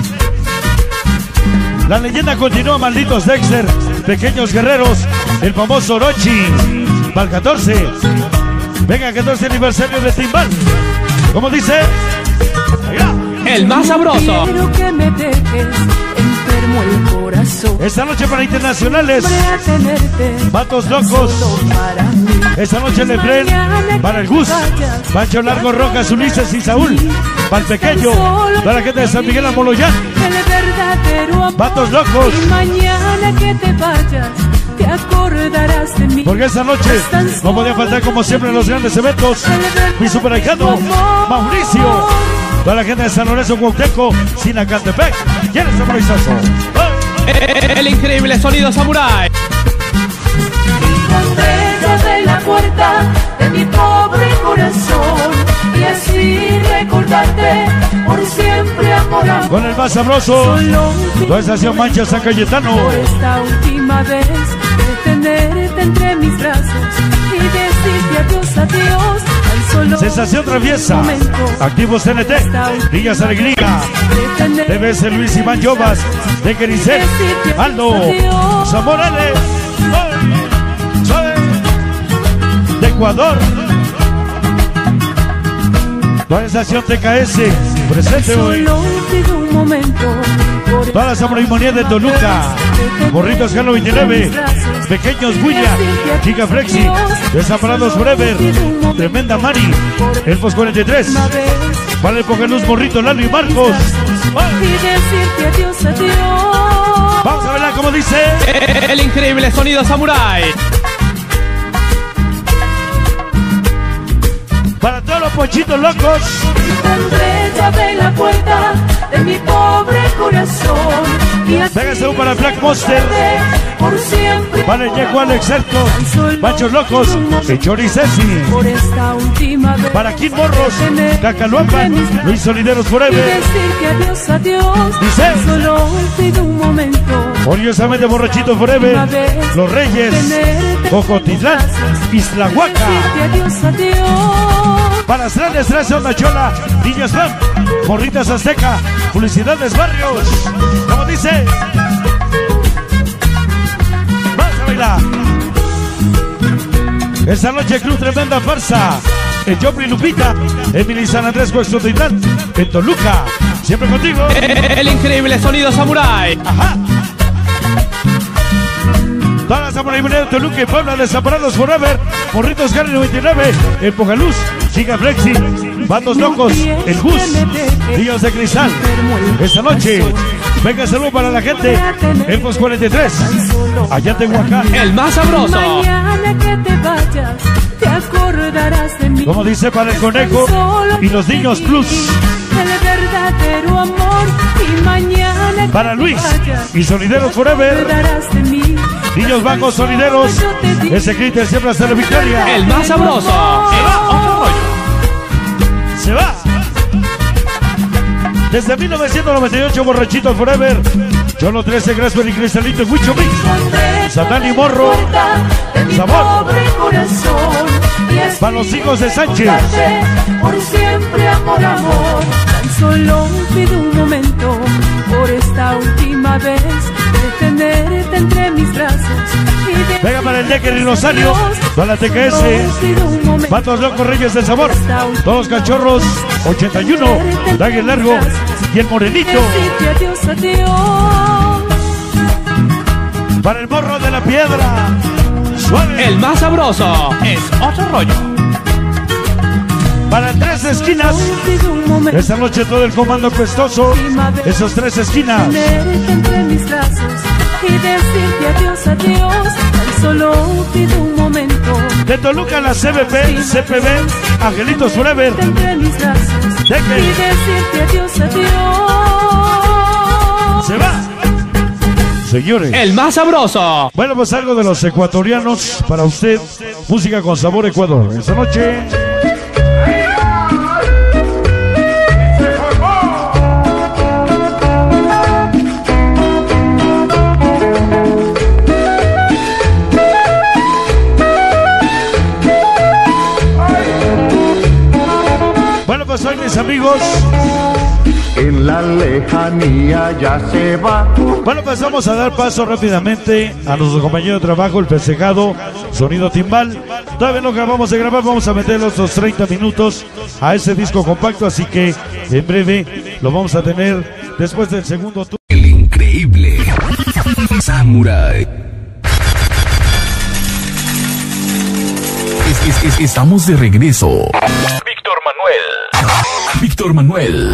la leyenda continúa, malditos Dexter, Pequeños Guerreros, el famoso Orochi, Val catorce, venga, catorce aniversario de Timbal. Como dice, allá.
El más sabroso.
Quiero que me dejes enfermo el corazón.
Esta noche para internacionales,
Para tenerte
Vatos Locos.
solo para mí.
Esta noche el Efren, para el Gus, Pancho Largo, Rojas, Ulises y Saúl, para el Pequeño, para la gente de San Miguel Amoloyán,
El verdadero amor.
Vatos Locos.
Y mañana que te vayas, te acordarás de mí.
Porque esta noche no podía faltar como siempre en los grandes eventos, mi super ahijado, Mauricio, para la gente de San Lorenzo, Cuauhtémoc, Sinacantepec, ¿quién es el Maurizazo?
El increíble sonido Samurai.
Estrella de la puerta de mi pobre corazón y así recordarte por siempre, amor, amor.
Con el más sabroso,
Solo
toda estación Mancha San Cayetano,
por esta última vez de tenerte entre mis brazos y decirte adiós, adiós. Tan solo
Sensación Traviesa,
un momento.
Activos T N T, Villas Alegría,
De tenerte
T V C Luis Iván Llovas, de Quericel, Aldo, Zamorales, de Ecuador, toda estación T K S, presente hoy.
Solo pido un momento por
Toda la Samurai de Toluca, Morritos Galo veintinueve, Pequeños William, Chica Flexi, Desamparados Forever, Tremenda Mari, Elfos cuarenta y tres, para el Pogeluz Morrito, Lalo y Marcos.
y decirte adiós, adiós.
Vamos a verla como dice.
El increíble sonido Samurai.
Para todos los ponchitos locos,
Estrella de la puerta de mi pobre corazón y así
véngase un para Black Monster,
por siempre.
para el Yeco Alex Cerco, Panchos Locos, el Chori Ceci,
Por esta última vez
para Kim Morros, Cacaluampan, Luis Solideros
y
Forever,
decirte adiós, adiós.
Dice.
Solo pido un momento.
Orgullosamente Borrachito Forever, Los Reyes, Cocotitlán, Isla Huaca,
Decirte adiós, adiós.
para Astral Estrés, Onda Chola, Niñas Fan, Morritas Azteca, Publicidades Barrios, como dice. Vamos a bailar. Esta noche Club Tremenda Farsa, el Jopri Lupita, Emily San Andrés Coexotitlán, en Toluca, siempre contigo.
El increíble sonido Samurai.
Ajá. Todas las Samurai de Toluca y Puebla, Desamparados Forever, Morritos Gary noventa y nueve, El Pogaluz, Chica Flexi, Bandos Locos, El Gus, Niños de Cristal. Esta noche, venga saludo para la gente, Elfos cuarenta y tres, allá en Tehuacán.
El más sabroso.
Mañana que te vayas, te acordarás de mí.
Como dice para el Conejo y los Niños Plus,
El verdadero amor y mañana que
para
te
Luis
vayas,
y Solideros
te
Forever,
acordarás de mí.
Niños Bajos Solideros, ese Critter siempre hasta la victoria.
El más sabroso. El otro rollo.
Se va. Desde mil novecientos noventa y ocho, Borrachito Forever, Cholo trece, Grasper y Cristalito, Huicho Mix, Satán y Morro, Sabor, para los hijos de Sánchez.
Por siempre, amor, amor. Tan solo pido un momento por esta última vez de tenerte entre mis brazos. y de-
Venga para el Decker y Rosario, para la T K S,
Solo pido un momento
Patos Locos Reyes del Sabor, Todos Cachorros, ochenta y uno, Dague Largo y el Morenito,
decirte adiós, adiós.
para el Morro de la Piedra, Suave,
El más sabroso. Es otro rollo.
para Tres Esquinas.
Pido un momento
Esta noche todo el comando cuestoso, esos Tres Esquinas.
tenerte entre mis brazos y decirte adiós, adiós. Tan solo pido un momento
De Toluca la C B P, C P B, Angelitos Forever,
entre mis brazos
¿De qué?
y decirte adiós, adiós.
Se va. Señores.
El más sabroso.
Bueno, pues algo de los ecuatorianos para usted. Música con sabor Ecuador. Esta noche. Bueno, pues hoy mis amigos.
En la lejanía ya se va.
Bueno, pues vamos a dar paso rápidamente a nuestro compañero de trabajo, el festejado Sonido Timbal. Todavía no acabamos de grabar, vamos a meter los treinta minutos a ese disco compacto, así que en breve lo vamos a tener después del segundo tour.
El increíble Samurai. Es- es- es- estamos de regreso. Víctor Manuel. Víctor Manuel.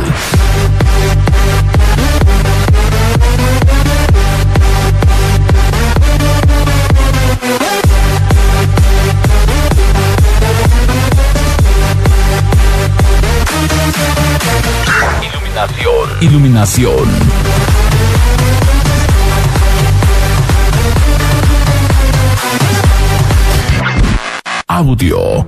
Iluminación. Iluminación. Audio.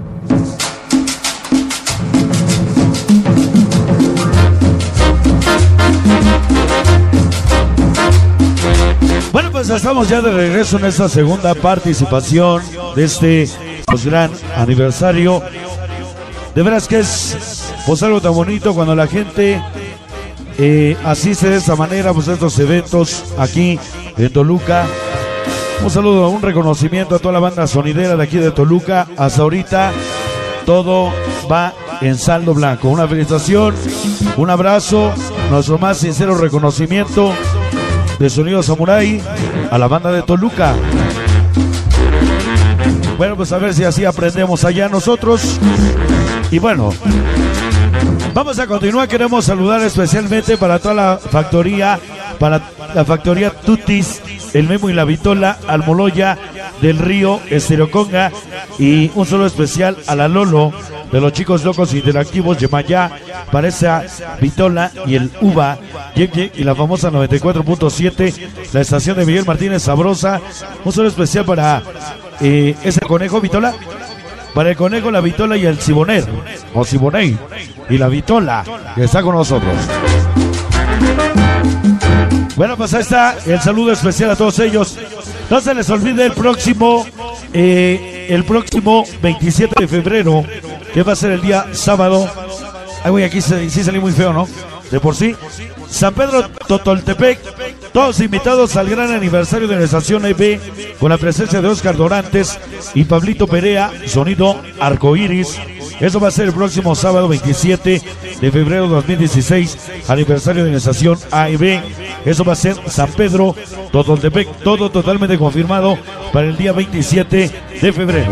Bueno, pues estamos ya de regreso en esta segunda participación de este pues, gran aniversario. De veras que es pues algo tan bonito cuando la gente eh, asiste de esta manera pues a estos eventos aquí en Toluca. Un saludo, un reconocimiento a toda la banda sonidera de aquí de Toluca. Hasta ahorita todo va en saldo blanco. Una felicitación, un abrazo, nuestro más sincero reconocimiento de Sonido Samurai a la banda de Toluca. Bueno, pues a ver si así aprendemos allá nosotros. Y bueno, vamos a continuar. Queremos saludar especialmente para toda la factoría, para la factoría Tutis, el Memo y la Vitola, Almoloya del Río, Estereoconga, y un saludo especial a la Lolo de los Chicos Locos Interactivos, Yemayá, para esa Vitola y el Uva, Yek Yek y la famosa noventa y cuatro punto siete, la estación de Miguel Martínez Sabrosa. Un saludo especial para eh, ese conejo Vitola, para el conejo, la Vitola y el Ciboner, o Ciboney, y la Vitola, que está con nosotros. Bueno, pues ahí está el saludo especial a todos ellos. No se les olvide el próximo, eh, el próximo veintisiete de febrero, que va a ser el día sábado. Ay, güey, aquí sí, sí salí muy feo, ¿no? De por sí. San Pedro Totoltepec, todos invitados al gran aniversario de la estación E B, con la presencia de Oscar Dorantes y Pablito Perea, Sonido Arcoiris. Eso va a ser el próximo sábado veintisiete de febrero de dos mil dieciséis, aniversario de la estación A y B. Eso va a ser San Pedro Totoltepec, todo totalmente confirmado para el día veintisiete de febrero.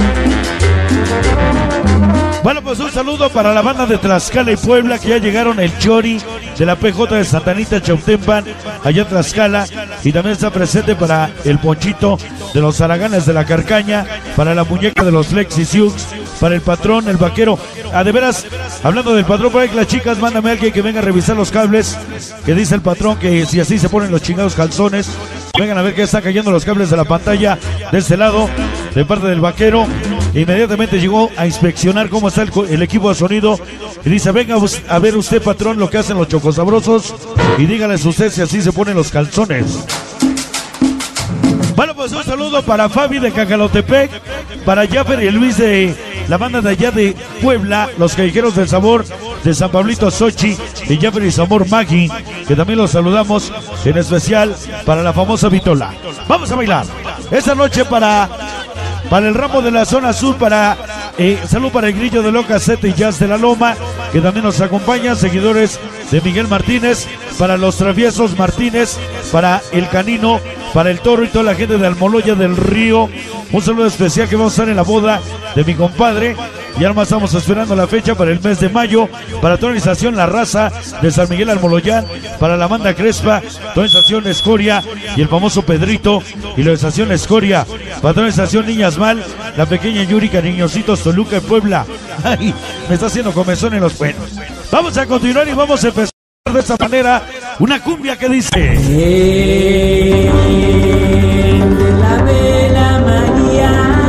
Bueno, pues un saludo para la banda de Tlaxcala y Puebla, que ya llegaron el Chori de la P J de Santanita Chautempan, allá en Tlaxcala, y también está presente para el Ponchito de los Araganes de la Carcaña, para la muñeca de los Lexi Sioux, para el patrón, el vaquero. Ah, de veras, hablando del patrón, para que las chicas, mándame a alguien que venga a revisar los cables, que dice el patrón que si así se ponen los chingados calzones, vengan a ver que están cayendo los cables de la pantalla de este lado, de parte del vaquero. Inmediatamente llegó a inspeccionar cómo está el, el equipo de sonido y dice: venga a ver usted, patrón, lo que hacen los chocosabrosos, y dígales usted si así se ponen los calzones. Bueno, pues un saludo para Fabi de Cacalotepec, para Jaffer y Luis de la banda de allá de Puebla, los Callejeros del Sabor de San Pablito Sochi, y Jaffer y Sabor Maggi, que también los saludamos, en especial para la famosa Vitola. Vamos a bailar esta noche para Para el ramo de la zona sur, para eh, salud para el Grillo de Loca Sete y Jazz de la Loma, que también nos acompañan, seguidores de Miguel Martínez, para los Traviesos Martínez, para el Canino, para el Toro y toda la gente de Almoloya del Río. Un saludo especial, que vamos a estar en la boda de mi compadre. Y ahora más estamos esperando la fecha para el mes de mayo, para toda la estación La Raza de San Miguel Almoloyán, para la banda Crespa, toda la estación Escoria y el famoso Pedrito, y la estación Escoria, para toda la estación Niñas Mal, la pequeña Yúrica, Niñositos, Toluca y Puebla. Ay, me está haciendo comezón en los cueros. Vamos a continuar y vamos a empezar de esta manera una cumbia que dice:
De la vela María,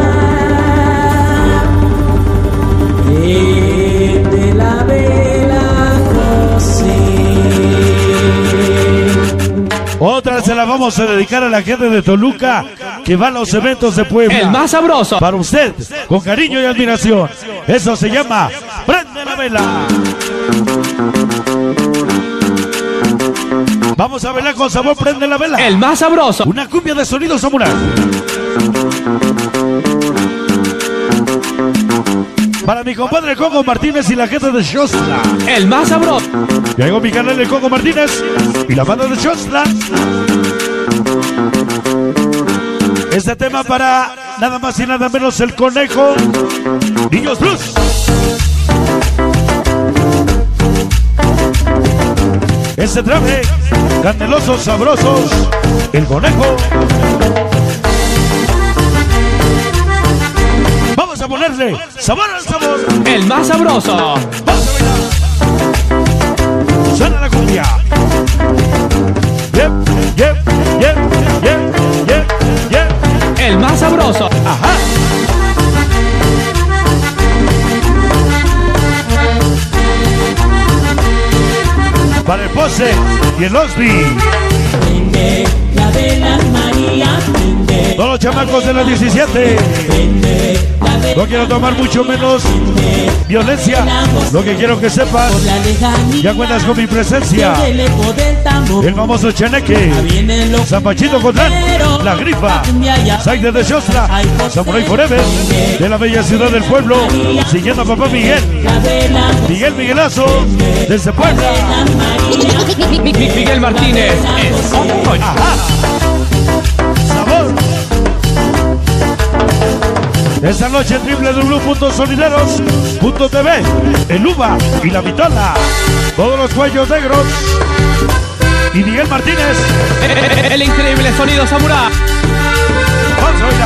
de la vela José.
Otra se la vamos a dedicar a la gente de Toluca que va a los eventos de Puebla.
El más sabroso.
Para usted, con cariño y admiración. Eso se llama Prende la Vela. Vamos a bailar con sabor, Prende la Vela.
El más sabroso.
Una cumbia de sonido samurai. Para mi compadre Coco Martínez y la gente de Xostla.
El más sabroso.
Llegó mi canal de Coco Martínez y la banda de Xostla. Este tema para nada más y nada menos el Conejo. Niños Blues. Este traje, candelosos, sabrosos, el Conejo. Vamos a ponerle sabor al sabor.
El más sabroso.
Vamos a bailar. Suena la cumbia. Yep, yep, yep, yep, yep, yep.
El más sabroso.
Ajá. Para el Pose y el Osby.
Prende la vela María, prende.
Todos los chamacos de la diecisiete.
Prende la vela.
No quiero tomar mucho menos violencia. Lo que quiero que sepas,
Por la lejanía.
ya cuentas con mi presencia.
El eco del tambor.
El famoso Cheneque,
Vienen los
Zapachito Cotlán, La Grifa, Saide de Xostla, Samurai Forever, de la bella ciudad del pueblo, siguiendo a papá Miguel,
la vela.
Miguel Miguelazo, desde Puebla.
Mi- mi- mi- Miguel Martínez. Es hoy.
Ajá. Sabor. Esta noche w w w punto sonideros punto t v, el Uva y la Vitola, todos los cuellos negros y Miguel Martínez.
El, el increíble sonido samurai.
Vamos a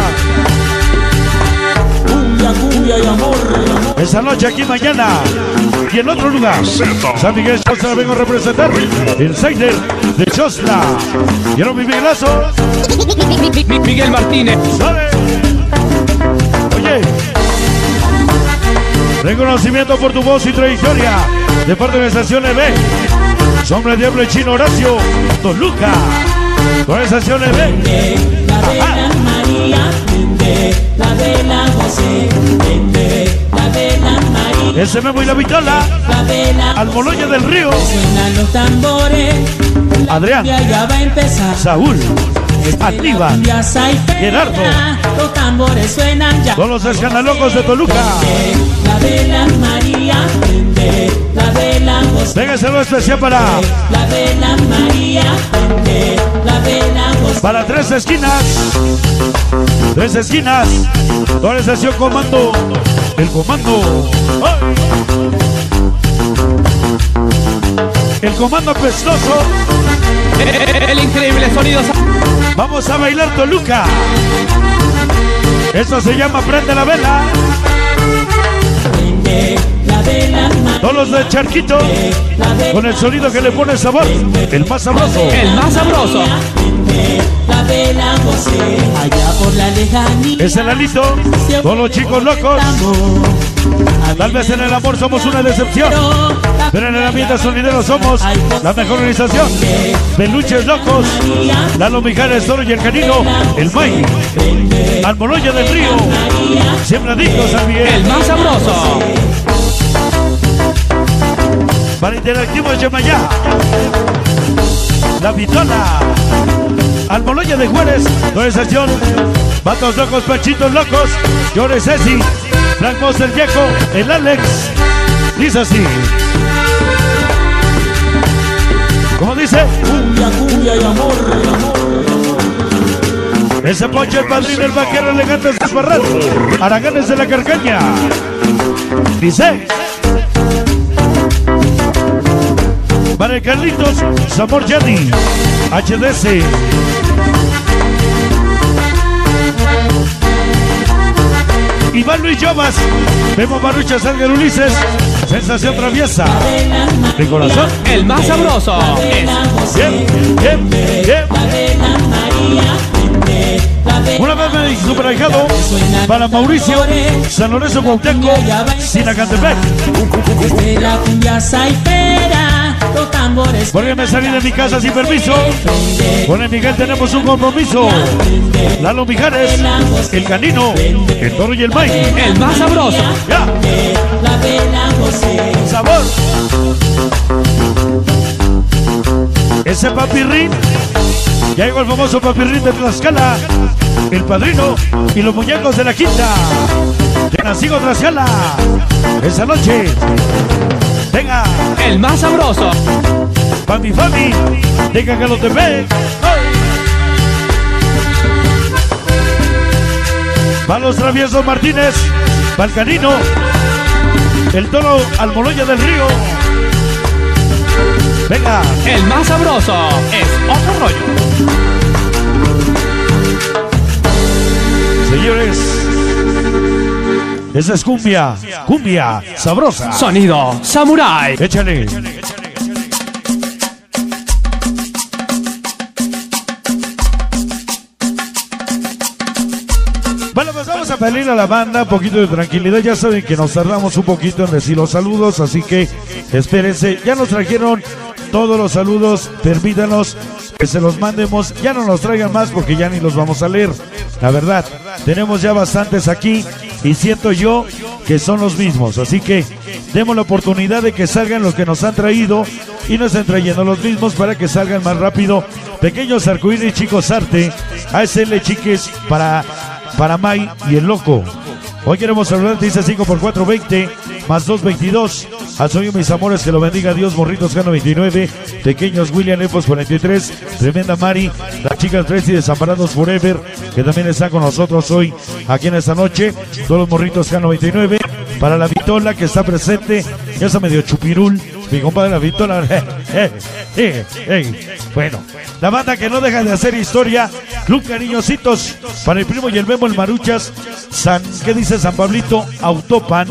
bailar.
Cumbia, cumbia y amor, y amor.
Esta noche aquí mañana y en otro lugar. San Miguel Xostla vengo a representar el Seider de Xostla. Quiero mi Miguelazo.
Mi- mi- mi- Miguel Martínez.
¿Sabe? Oye, reconocimiento por tu voz y trayectoria de parte de la estación E B. Sombra de Diablo y Chino Horacio, Toluca. Con la estación E B.
La vela María, prende la vela José, prende la vela María,
Ese Memo y la Vitola.
la vela
Almoloya del Río.
suenan los tambores, la
Adrián.
cumbia ya va a empezar.
Saúl. Aníbal.
Cumbia saipera,
Gerardo.
los tambores suenan ya.
Con los escandalocos de Toluca.
La vela María, prende la vela José,
Venga, saludo especial para,
la vela María, prende la vela José.
para tres esquinas. Tres esquinas. Toda la estación comando. El comando. ¡Ay! El comando pestoso.
El, el increíble sonido samurai.
Vamos a bailar Toluca. Esto se llama Prende la Vela.
Prende la vela María,
Todos los de Charquito.
la vela
Con el sonido que le pone sabor. El más sabroso.
El más sabroso.
prende la vela José, allá por la lejanía.
Es el alito. Todos los chicos locos. Tal vez en el amor somos una decepción, pero en el ambiente sonidero somos la mejor organización. Peluches locos, Lalo Mijares, Toro y el Canino, el May, Almoloya del Río, Siembradicos San
El
Miguel.
más sabroso.
Para Interactivos Yemayá, La Vitola, Almoloya de Juárez, organización, Vatos Locos, Pachitos Locos, Llores Ceci, Frank Monster Viejo, el Alex, dice así. ¿Cómo dice?
Cumbia, cumbia y amor, y amor, y amor.
Ese Poncho, el padrino, el vaquero, elegantes de Esparral, Araganes de la Carcaña. Dice. Para el Carlitos, Zamor Yanni, H D S. Iván Luis Llobas, Memo Maruchas, Ángel Ulises, Sensación Traviesa, de corazón.
El más sabroso es
Bien, bien, bien. Una vez me superajado para Mauricio, San Lorenzo Cuauhtémoc, Sinacantepec. Porque me salí de mi casa sin permiso. Con el Miguel tenemos un compromiso. Lalo Mijares, el Canino, el Toro y el Mike.
el más sabroso.
Ya. Sabor. Ese papirrín. Ya llegó el famoso papirrín de Tlaxcala, el Padrino y los muñecos de la quinta. De Nacigo Tlaxcala. Esa noche. Venga.
El más sabroso.
Pa' mi fami. De Cacalotepec. Pa' los Traviesos Martínez. Pa' el Canino. El Toro Almoloya del Río. Venga.
El más sabroso es otro rollo.
Señores, esa es cumbia, cumbia sabrosa.
Sonido Samurai.
Échale. Bueno, pues vamos a pedirle a la banda un poquito de tranquilidad. Ya saben que nos tardamos un poquito en decir los saludos, así que espérense. Ya nos trajeron todos los saludos, permítanos que se los mandemos. Ya no nos traigan más porque ya ni los vamos a leer. La verdad, tenemos ya bastantes aquí y siento yo que son los mismos. Así que demos la oportunidad de que salgan los que nos han traído y nos estén trayendo los mismos para que salgan más rápido. Pequeños Arcoíris, Chicos Arte, A S L Chiques para, para May y el Loco. Hoy queremos saludar, dice cinco por cuatro, veinte, más dos, veintidós. Al sueño, mis amores, que lo bendiga Dios. Morritos Gano veintinueve, Pequeños William Epos cuarenta y tres, Tremenda Mari, las chicas Tracy Desamparados Forever, que también están con nosotros hoy, aquí en esta noche. Todos los morritos Gano veintinueve, para la Vitola que está presente, ya está medio chupirul, mi compadre la Vitola. eh, eh, eh. Bueno, la banda que no deja de hacer historia, Club Cariñositos, para el primo y el Memo, el Maruchas, San, ¿qué dice San Pablito? Autopan.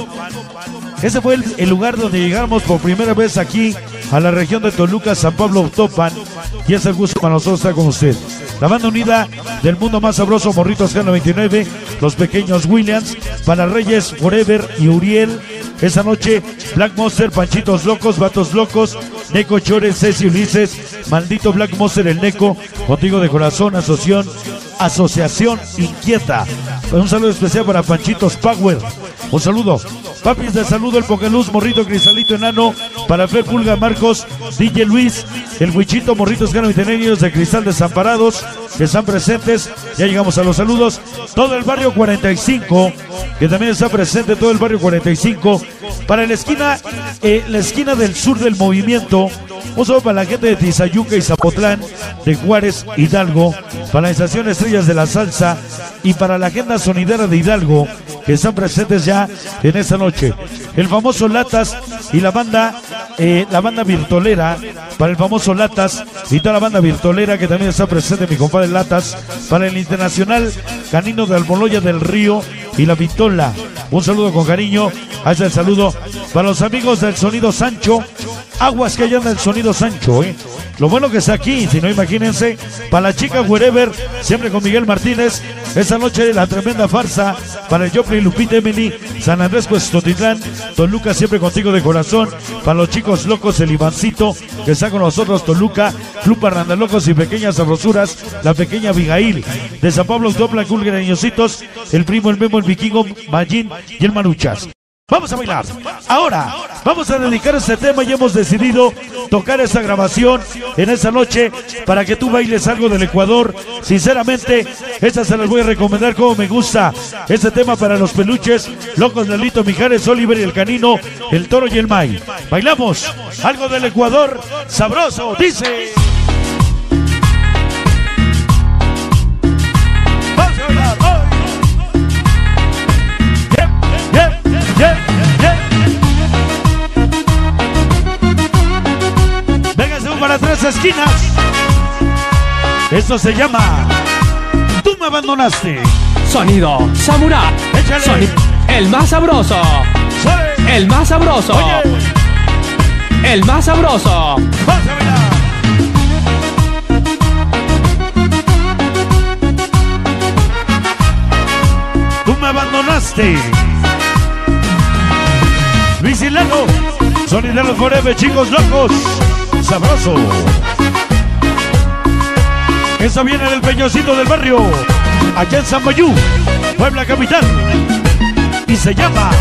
Ese fue el, el lugar donde llegamos por primera vez aquí a la región de Toluca, San Pablo Autopan. Y es el gusto para nosotros estar con usted. La banda unida del mundo más sabroso, Morritos Gano veintinueve, los pequeños Williams, para Reyes Forever y Uriel. Esa noche, Black Monster, Panchitos Locos, Vatos Locos, Neco Chores, Ceci Ulises, Maldito Black Monster, el Neco, Contigo de Corazón, Asociación, Asociación Inquieta. Un saludo especial para Panchitos Power. Un saludo. Papis de saludo, el Pokeluz, Morrito, Cristalito Enano, para Fer Pulga, Marcos, D J Luis, el Huichito, Morritos Gano veintinueve de Cristal Desamparados, que están presentes. Ya llegamos a los saludos. Todo el barrio cuarenta y cinco, que también está presente, todo el barrio cuarenta y cinco. Para la esquina, eh, la esquina del sur del movimiento. Un saludo para la gente de Tizayuca y Zapotlán, de Juárez, Hidalgo, para la estación Estrellas de la Salsa y para la agenda sonidera de Hidalgo, que están presentes ya en esta noche. El famoso Latas y la banda, eh, la banda virtolera, para el famoso Latas y toda la banda virtolera que también está presente, mi compadre Latas, para el internacional Canino de Almoloya del Río y la Vitola. Un saludo con cariño, hacia el saludo para los amigos del Sonido Sancho. Aguas que allá anda el Sonido Sancho, ¿eh? Lo bueno que está aquí, si no, imagínense, para la chica Wherever, siempre con Miguel Martínez. Esta noche la tremenda farsa para el Joplin, Lupita, Emily, San Andrés, pues Totitlán, Toluca, siempre contigo de corazón. Para los chicos locos, el Ivancito, que está con nosotros, Toluca, Club Parranda Locos y Pequeñas Sabrosuras, la pequeña Abigail, de San Pablo, Autoplan, Culga, Niñositos, el primo, el Memo, el Vikingo, Magín y el Maruchas. Vamos a bailar. Ahora vamos a dedicar este tema y hemos decidido tocar esta grabación en esta noche para que tú bailes algo del Ecuador. Sinceramente, esta se las voy a recomendar como me gusta. Este tema para los peluches, Locos, Lalito, Mijares, Oliver y el Canino, el Toro y el May. Bailamos algo del Ecuador sabroso, dice. Vamos a bailar. Yeah, yeah. Véngase para tres esquinas. Esto se llama Tú me abandonaste.
Sonido Samurai.
Échale.
Sonido El más sabroso.
¡Sale!
El más sabroso.
Oye,
El más sabroso.
vas a bailar. Tú me abandonaste. Luis y Lalo, Sonideros Forever, chicos locos. Sabroso. Esa viene del peñocito del barrio, allá en San Mayú, Puebla capital. Y se llama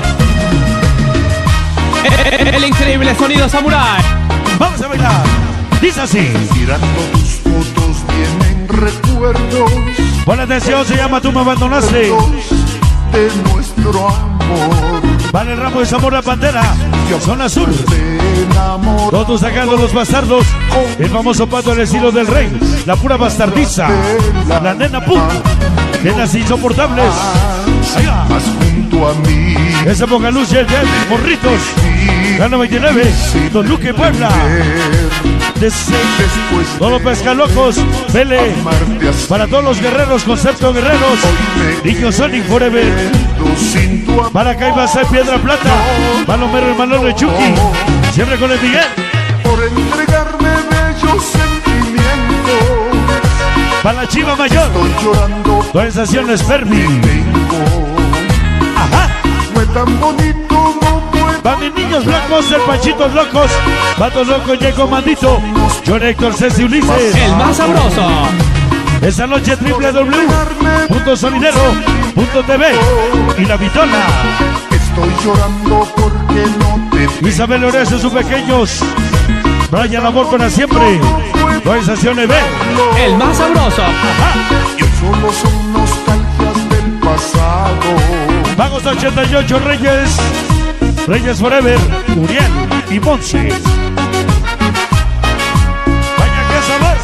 El increíble sonido samurai.
Vamos a bailar. Dice así.
Mirando tus fotos vienen recuerdos.
Pon atención, se llama Tú me abandonaste.
De nuestro amor.
Vale el ramo de Zamora Pantera, zona azul.
Te enamoré.
Todos sacando los bastardos. El famoso pato al estilo del rey. La pura bastardiza. La nena pum. Nenas insoportables. Ahí va.
Más junto a mí.
Esa poca luz y el de morritos. Gana veintinueve. Don Luque Puebla. Desde
Después
todos los pescalocos. Vele.
amarte así.
Para todos los guerreros, concepto guerreros. Niños Sonic Forever.
Sin tu amor.
Para Caibas hay Piedra Plata. Palomero hermano de Chucky. Siempre con el Miguel.
Por entregarme bellos sentimientos.
Para la Chiva Mayor.
Estoy llorando.
Organización Fermi.
Tengo.
Ajá.
Fue tan bonito, no puedo.
Para mis niños blancos, el Panchitos Locos. Vatos Locos, Yeco Mandito. John Héctor, Ceci Ulises.
El más sabroso.
Esta noche w w w punto sonidero punto t v y La Vitola.
Estoy llorando porque no te
Isabel Orestes, sus pequeños. Brian Amor para siempre. Organización E B.
El más sabroso.
Ajá.
Yo solo son nostalgias del pasado.
Vagos ochenta y ocho Reyes. Reyes Forever. Uriel y Monse. Vaya que sabor.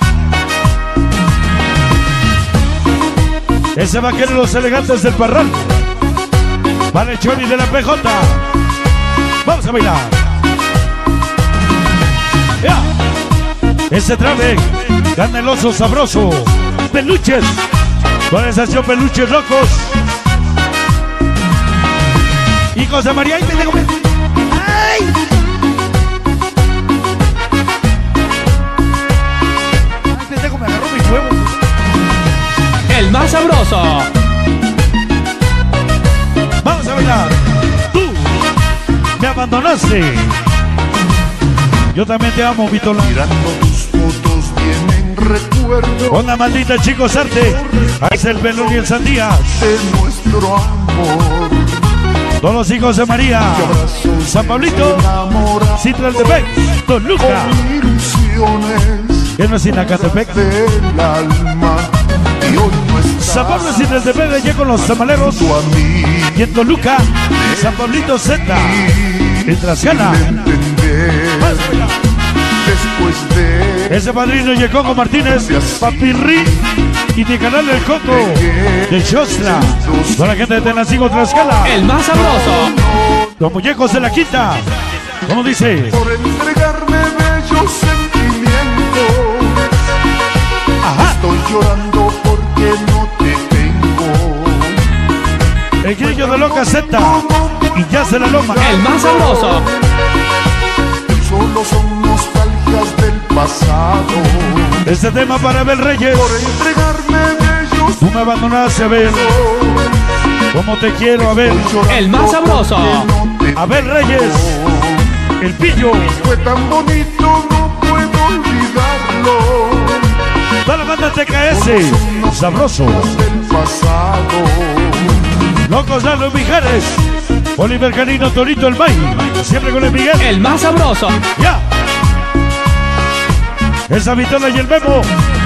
Ese vaquero, los elegantes del Parral. Vale, Chori de la P J. Vamos a bailar. Ya. Ese trave. Gana el oso sabroso. Peluches. Organización Peluches Locos. Hijos de María. ¡Ay, pendejo! ¡Ay! ¡Ay, pendejo! Me agarró mi huevo.
El más sabroso.
Vamos a bailar. Tú me abandonaste. Yo también te amo, Vitola.
Mirando tus fotos vienen recuerdos.
Onda maldita, chicos, arte. Ahí es el pelón y el sandía.
De nuestro amor.
Todos los hijos de María. San Pablito. Citral de Beck. Don Luca.
Con ilusiones
Que no es Sinacatepec.
del alma. Y hoy no estás
San Pablo Citral de Beck allá con los tamaleros.
junto a mí.
Y en Toluca. San Pablito Z. En Tlaxcala.
Entender.
Vamos a bailar.
Después de
Ese padrino Yecoco Martínez, Papirri y de Canal El Coco, de Xosla, con la gente de Tenancingo, Tlaxcala,
El más sabroso.
los muñecos de la quinta, ¿cómo dice?
por entregarme bellos sentimientos.
Ajá,
Estoy llorando porque no te tengo.
el grillo de Loca Z y ya se la loma.
El más sabroso.
Solo son nostalgias del pasado.
Este tema para Abel Reyes,
Por entregarme bellos
tú me abandonaste, Abel, como te quiero, Abel.
El más sabroso.
Abel Reyes, el pillo,
Fue tan bonito, no puedo olvidarlo.
para la banda T K S, sabroso.
Del pasado.
Locos Lalo Mijares, Oliver Canino, Torito el May, siempre con el Miguel.
El más sabroso.
¡Ya! Esa Vitola y el Memo.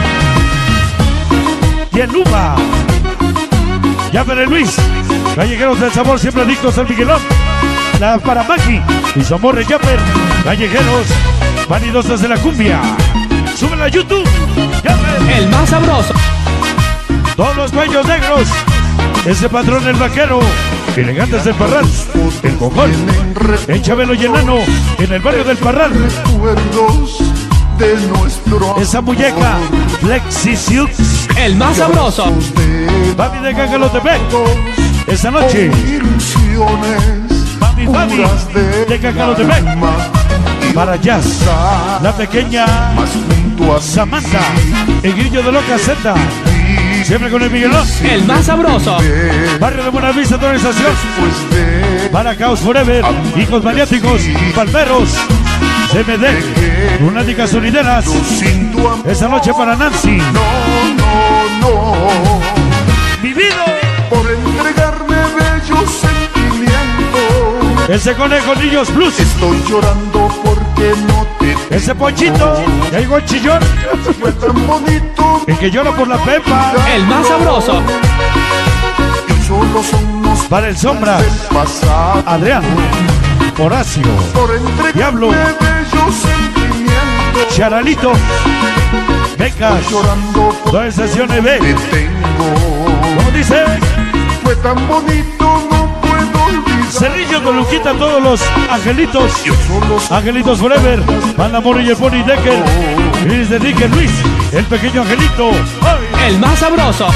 Y el Luma. Ya veré Luis. Callejeros del sabor, siempre adictos al Miguelón. La Paramaki y Somorre Yapper. Callejeros, vanidosas de la cumbia. Súbela a YouTube. Yapper.
El más sabroso.
Todos los cuellos negros. Ese patrón el vaquero. Elegantes del Parral. El Cojón. El Chabelo y el Nano. En el barrio del Parral.
Recuerdos de nuestro
Esa muñeca. Flexi Siux.
El más sabroso.
Papi de Cángalo Tepec. esta noche.
Ilusiones
Mami, mami,
puras de
de Cacarotepec.
alma.
Para Jazz, la pequeña
Más junto a ti,
Samantha, el grillo de Loca Z, siempre con el Miguelón.
El más sabroso.
Barrio de Buenavista, toda la estación.
Después de
Para Caos Forever, hijos maniáticos, palmeros, C M D, lunáticas sonideras.
sin tu amor.
Esta noche para Nancy.
No, no, no.
Vivido.
Por entregarme bellos sentimientos.
Ese conejo Niños Plus.
Estoy llorando porque no te
Ese Ponchito. Ya llegó el chillón.
fue tan bonito.
El que llora por la pepa.
El más sabroso.
Y solo son unos
Para el Sombra.
del pasado.
Adrián. Horacio.
Por entregarme
Diablo.
bellos sentimientos.
Charalito. Becas.
Estoy llorando porque
Toda estación E
te
B.
tengo.
¿Cómo dice?
Fue tan bonito, no puedo olvidar.
Cerrillo con Luquita, todos los angelitos.
Yo solo soy
Angelitos Forever. Banda Mori y el Pony Decker. Iris de Dicker Luis. El pequeño angelito. ¡Ay!
El más sabroso.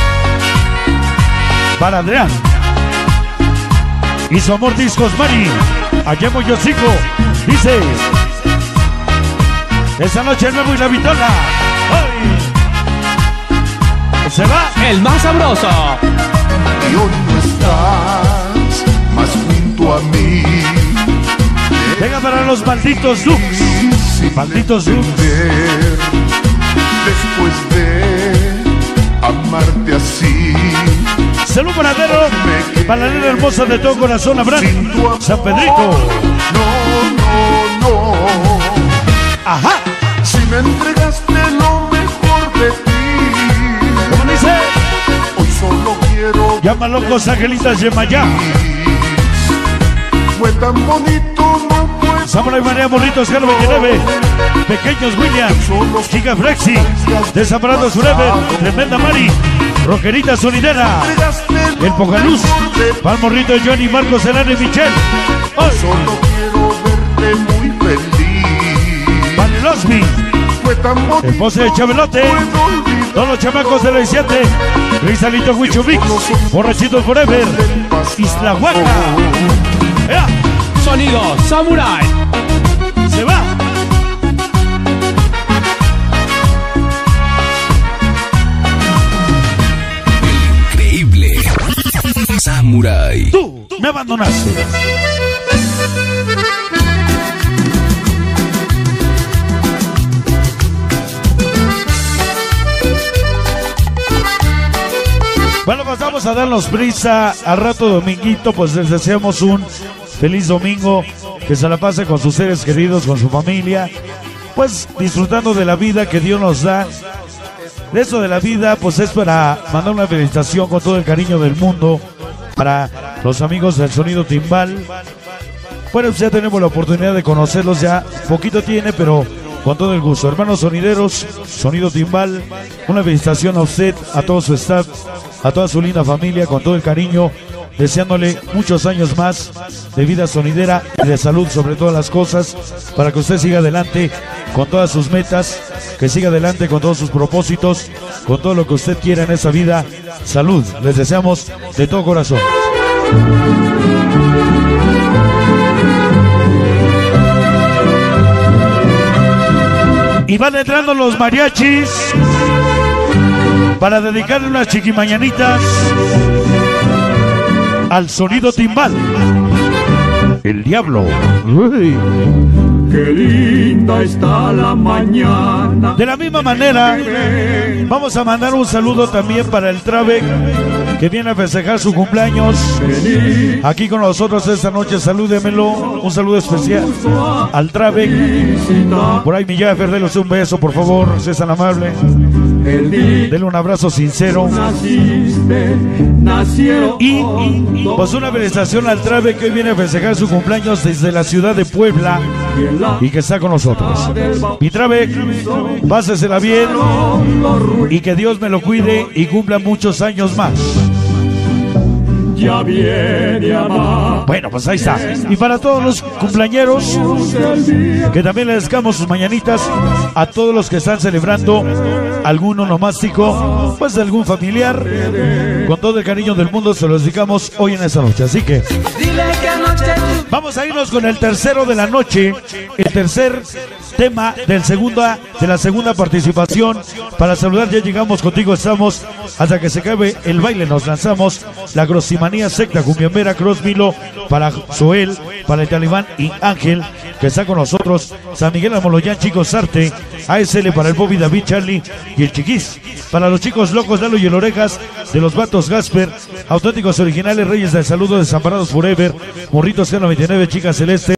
Para Adrián. Y su amor Discos Mari. Allá yo chico. Dice. Esta noche el nuevo y la vitola. ¡Ay! Se va.
El más sabroso.
y hoy no estás más junto a mí.
Venga para los malditos Dukes.
Sin
Malditos Dukes.
entender, después de amarte así.
Salud paradero. Para la nena hermosa de todo corazón, Abraham.
Sin tu amor,
San Pedrito.
No, no, no.
Ajá.
Si me entregaste lo mejor de ti,
¿Cómo dice?
hoy solo quiero
Llama locos angelitas Yemayá.
fue tan bonito, no puedo.
Samurai María Morritos, Galo veintinueve. Pequeños William. Chica Flexi. Desamparados Forever. Tremenda Mari. Rojerita Sonidera. El Pojaluz. Palmorrito Johnny, Marcos, Serrano y Michelle. ¡Ay!
Solo quiero verte muy feliz.
Vale Losby.
Fue tan bonito,
El pose de Chabelote.
puedo olvidar.
Todos los chamacos de la siete. Luisalito Huichubix. Borrachitos Forever. Isla Huaca. ¡Ea!
Sonido Samurai.
Se va.
Increíble. Samurai.
Tú me abandonaste. Bueno, pues vamos a darnos prisa al rato dominguito, pues les deseamos un feliz domingo, que se la pase con sus seres queridos, con su familia, pues disfrutando de la vida que Dios nos da. De eso de la vida, pues es para mandar una felicitación con todo el cariño del mundo para los amigos del Sonido Timbal. Bueno, pues ya tenemos la oportunidad de conocerlos, ya poquito tiene, pero con todo el gusto. Hermanos sonideros, Sonido Timbal, una felicitación a usted, a todo su staff, a toda su linda familia, con todo el cariño, deseándole muchos años más de vida sonidera y de salud sobre todas las cosas, para que usted siga adelante con todas sus metas, que siga adelante con todos sus propósitos, con todo lo que usted quiera en esa vida. Salud, les deseamos de todo corazón. Y van entrando los mariachis para dedicarle unas chiquimañanitas al Sonido Timbal. El Diablo. Uy.
Qué linda está la mañana.
De la misma manera, vamos a mandar un saludo también para el Trave, que viene a festejar su cumpleaños aquí con nosotros esta noche. Salúdemelo, un saludo especial al Trave. Por ahí, mi Jaffer, déle un beso, por favor, si es tan amable. Dele un abrazo sincero. Y pues una felicitación al Trave, que hoy viene a festejar su cumpleaños desde la ciudad de Puebla y que está con nosotros. Mi Trave, pásesela bien y que Dios me lo cuide y cumpla muchos años más.
Ya viene a más.
Bueno, pues ahí está. Y para todos los cumpleañeros, que también les dedicamos sus mañanitas a todos los que están celebrando algún onomástico, pues de algún familiar. Con todo el cariño del mundo se los dedicamos hoy en esta noche. Así que vamos a irnos con el tercero de la noche, el tercer tema del segunda, de la segunda participación. Para saludar, ya llegamos contigo, estamos hasta que se acabe el baile, nos lanzamos la Grossimanía Secta Cumbiambera Cross Milo para Zoel, para el Talibán y Ángel, que está con nosotros, San Miguel Almoloyán, Chicos Arte, A S L para el Bobby, David, Charlie y el Chiquis, para los chicos locos, Lalo y el Orejas, de los Vatos Gasper, auténticos originales, Reyes del Saludo, Desamparados Forever, Morritos K noventa y nueve, Chica Celeste.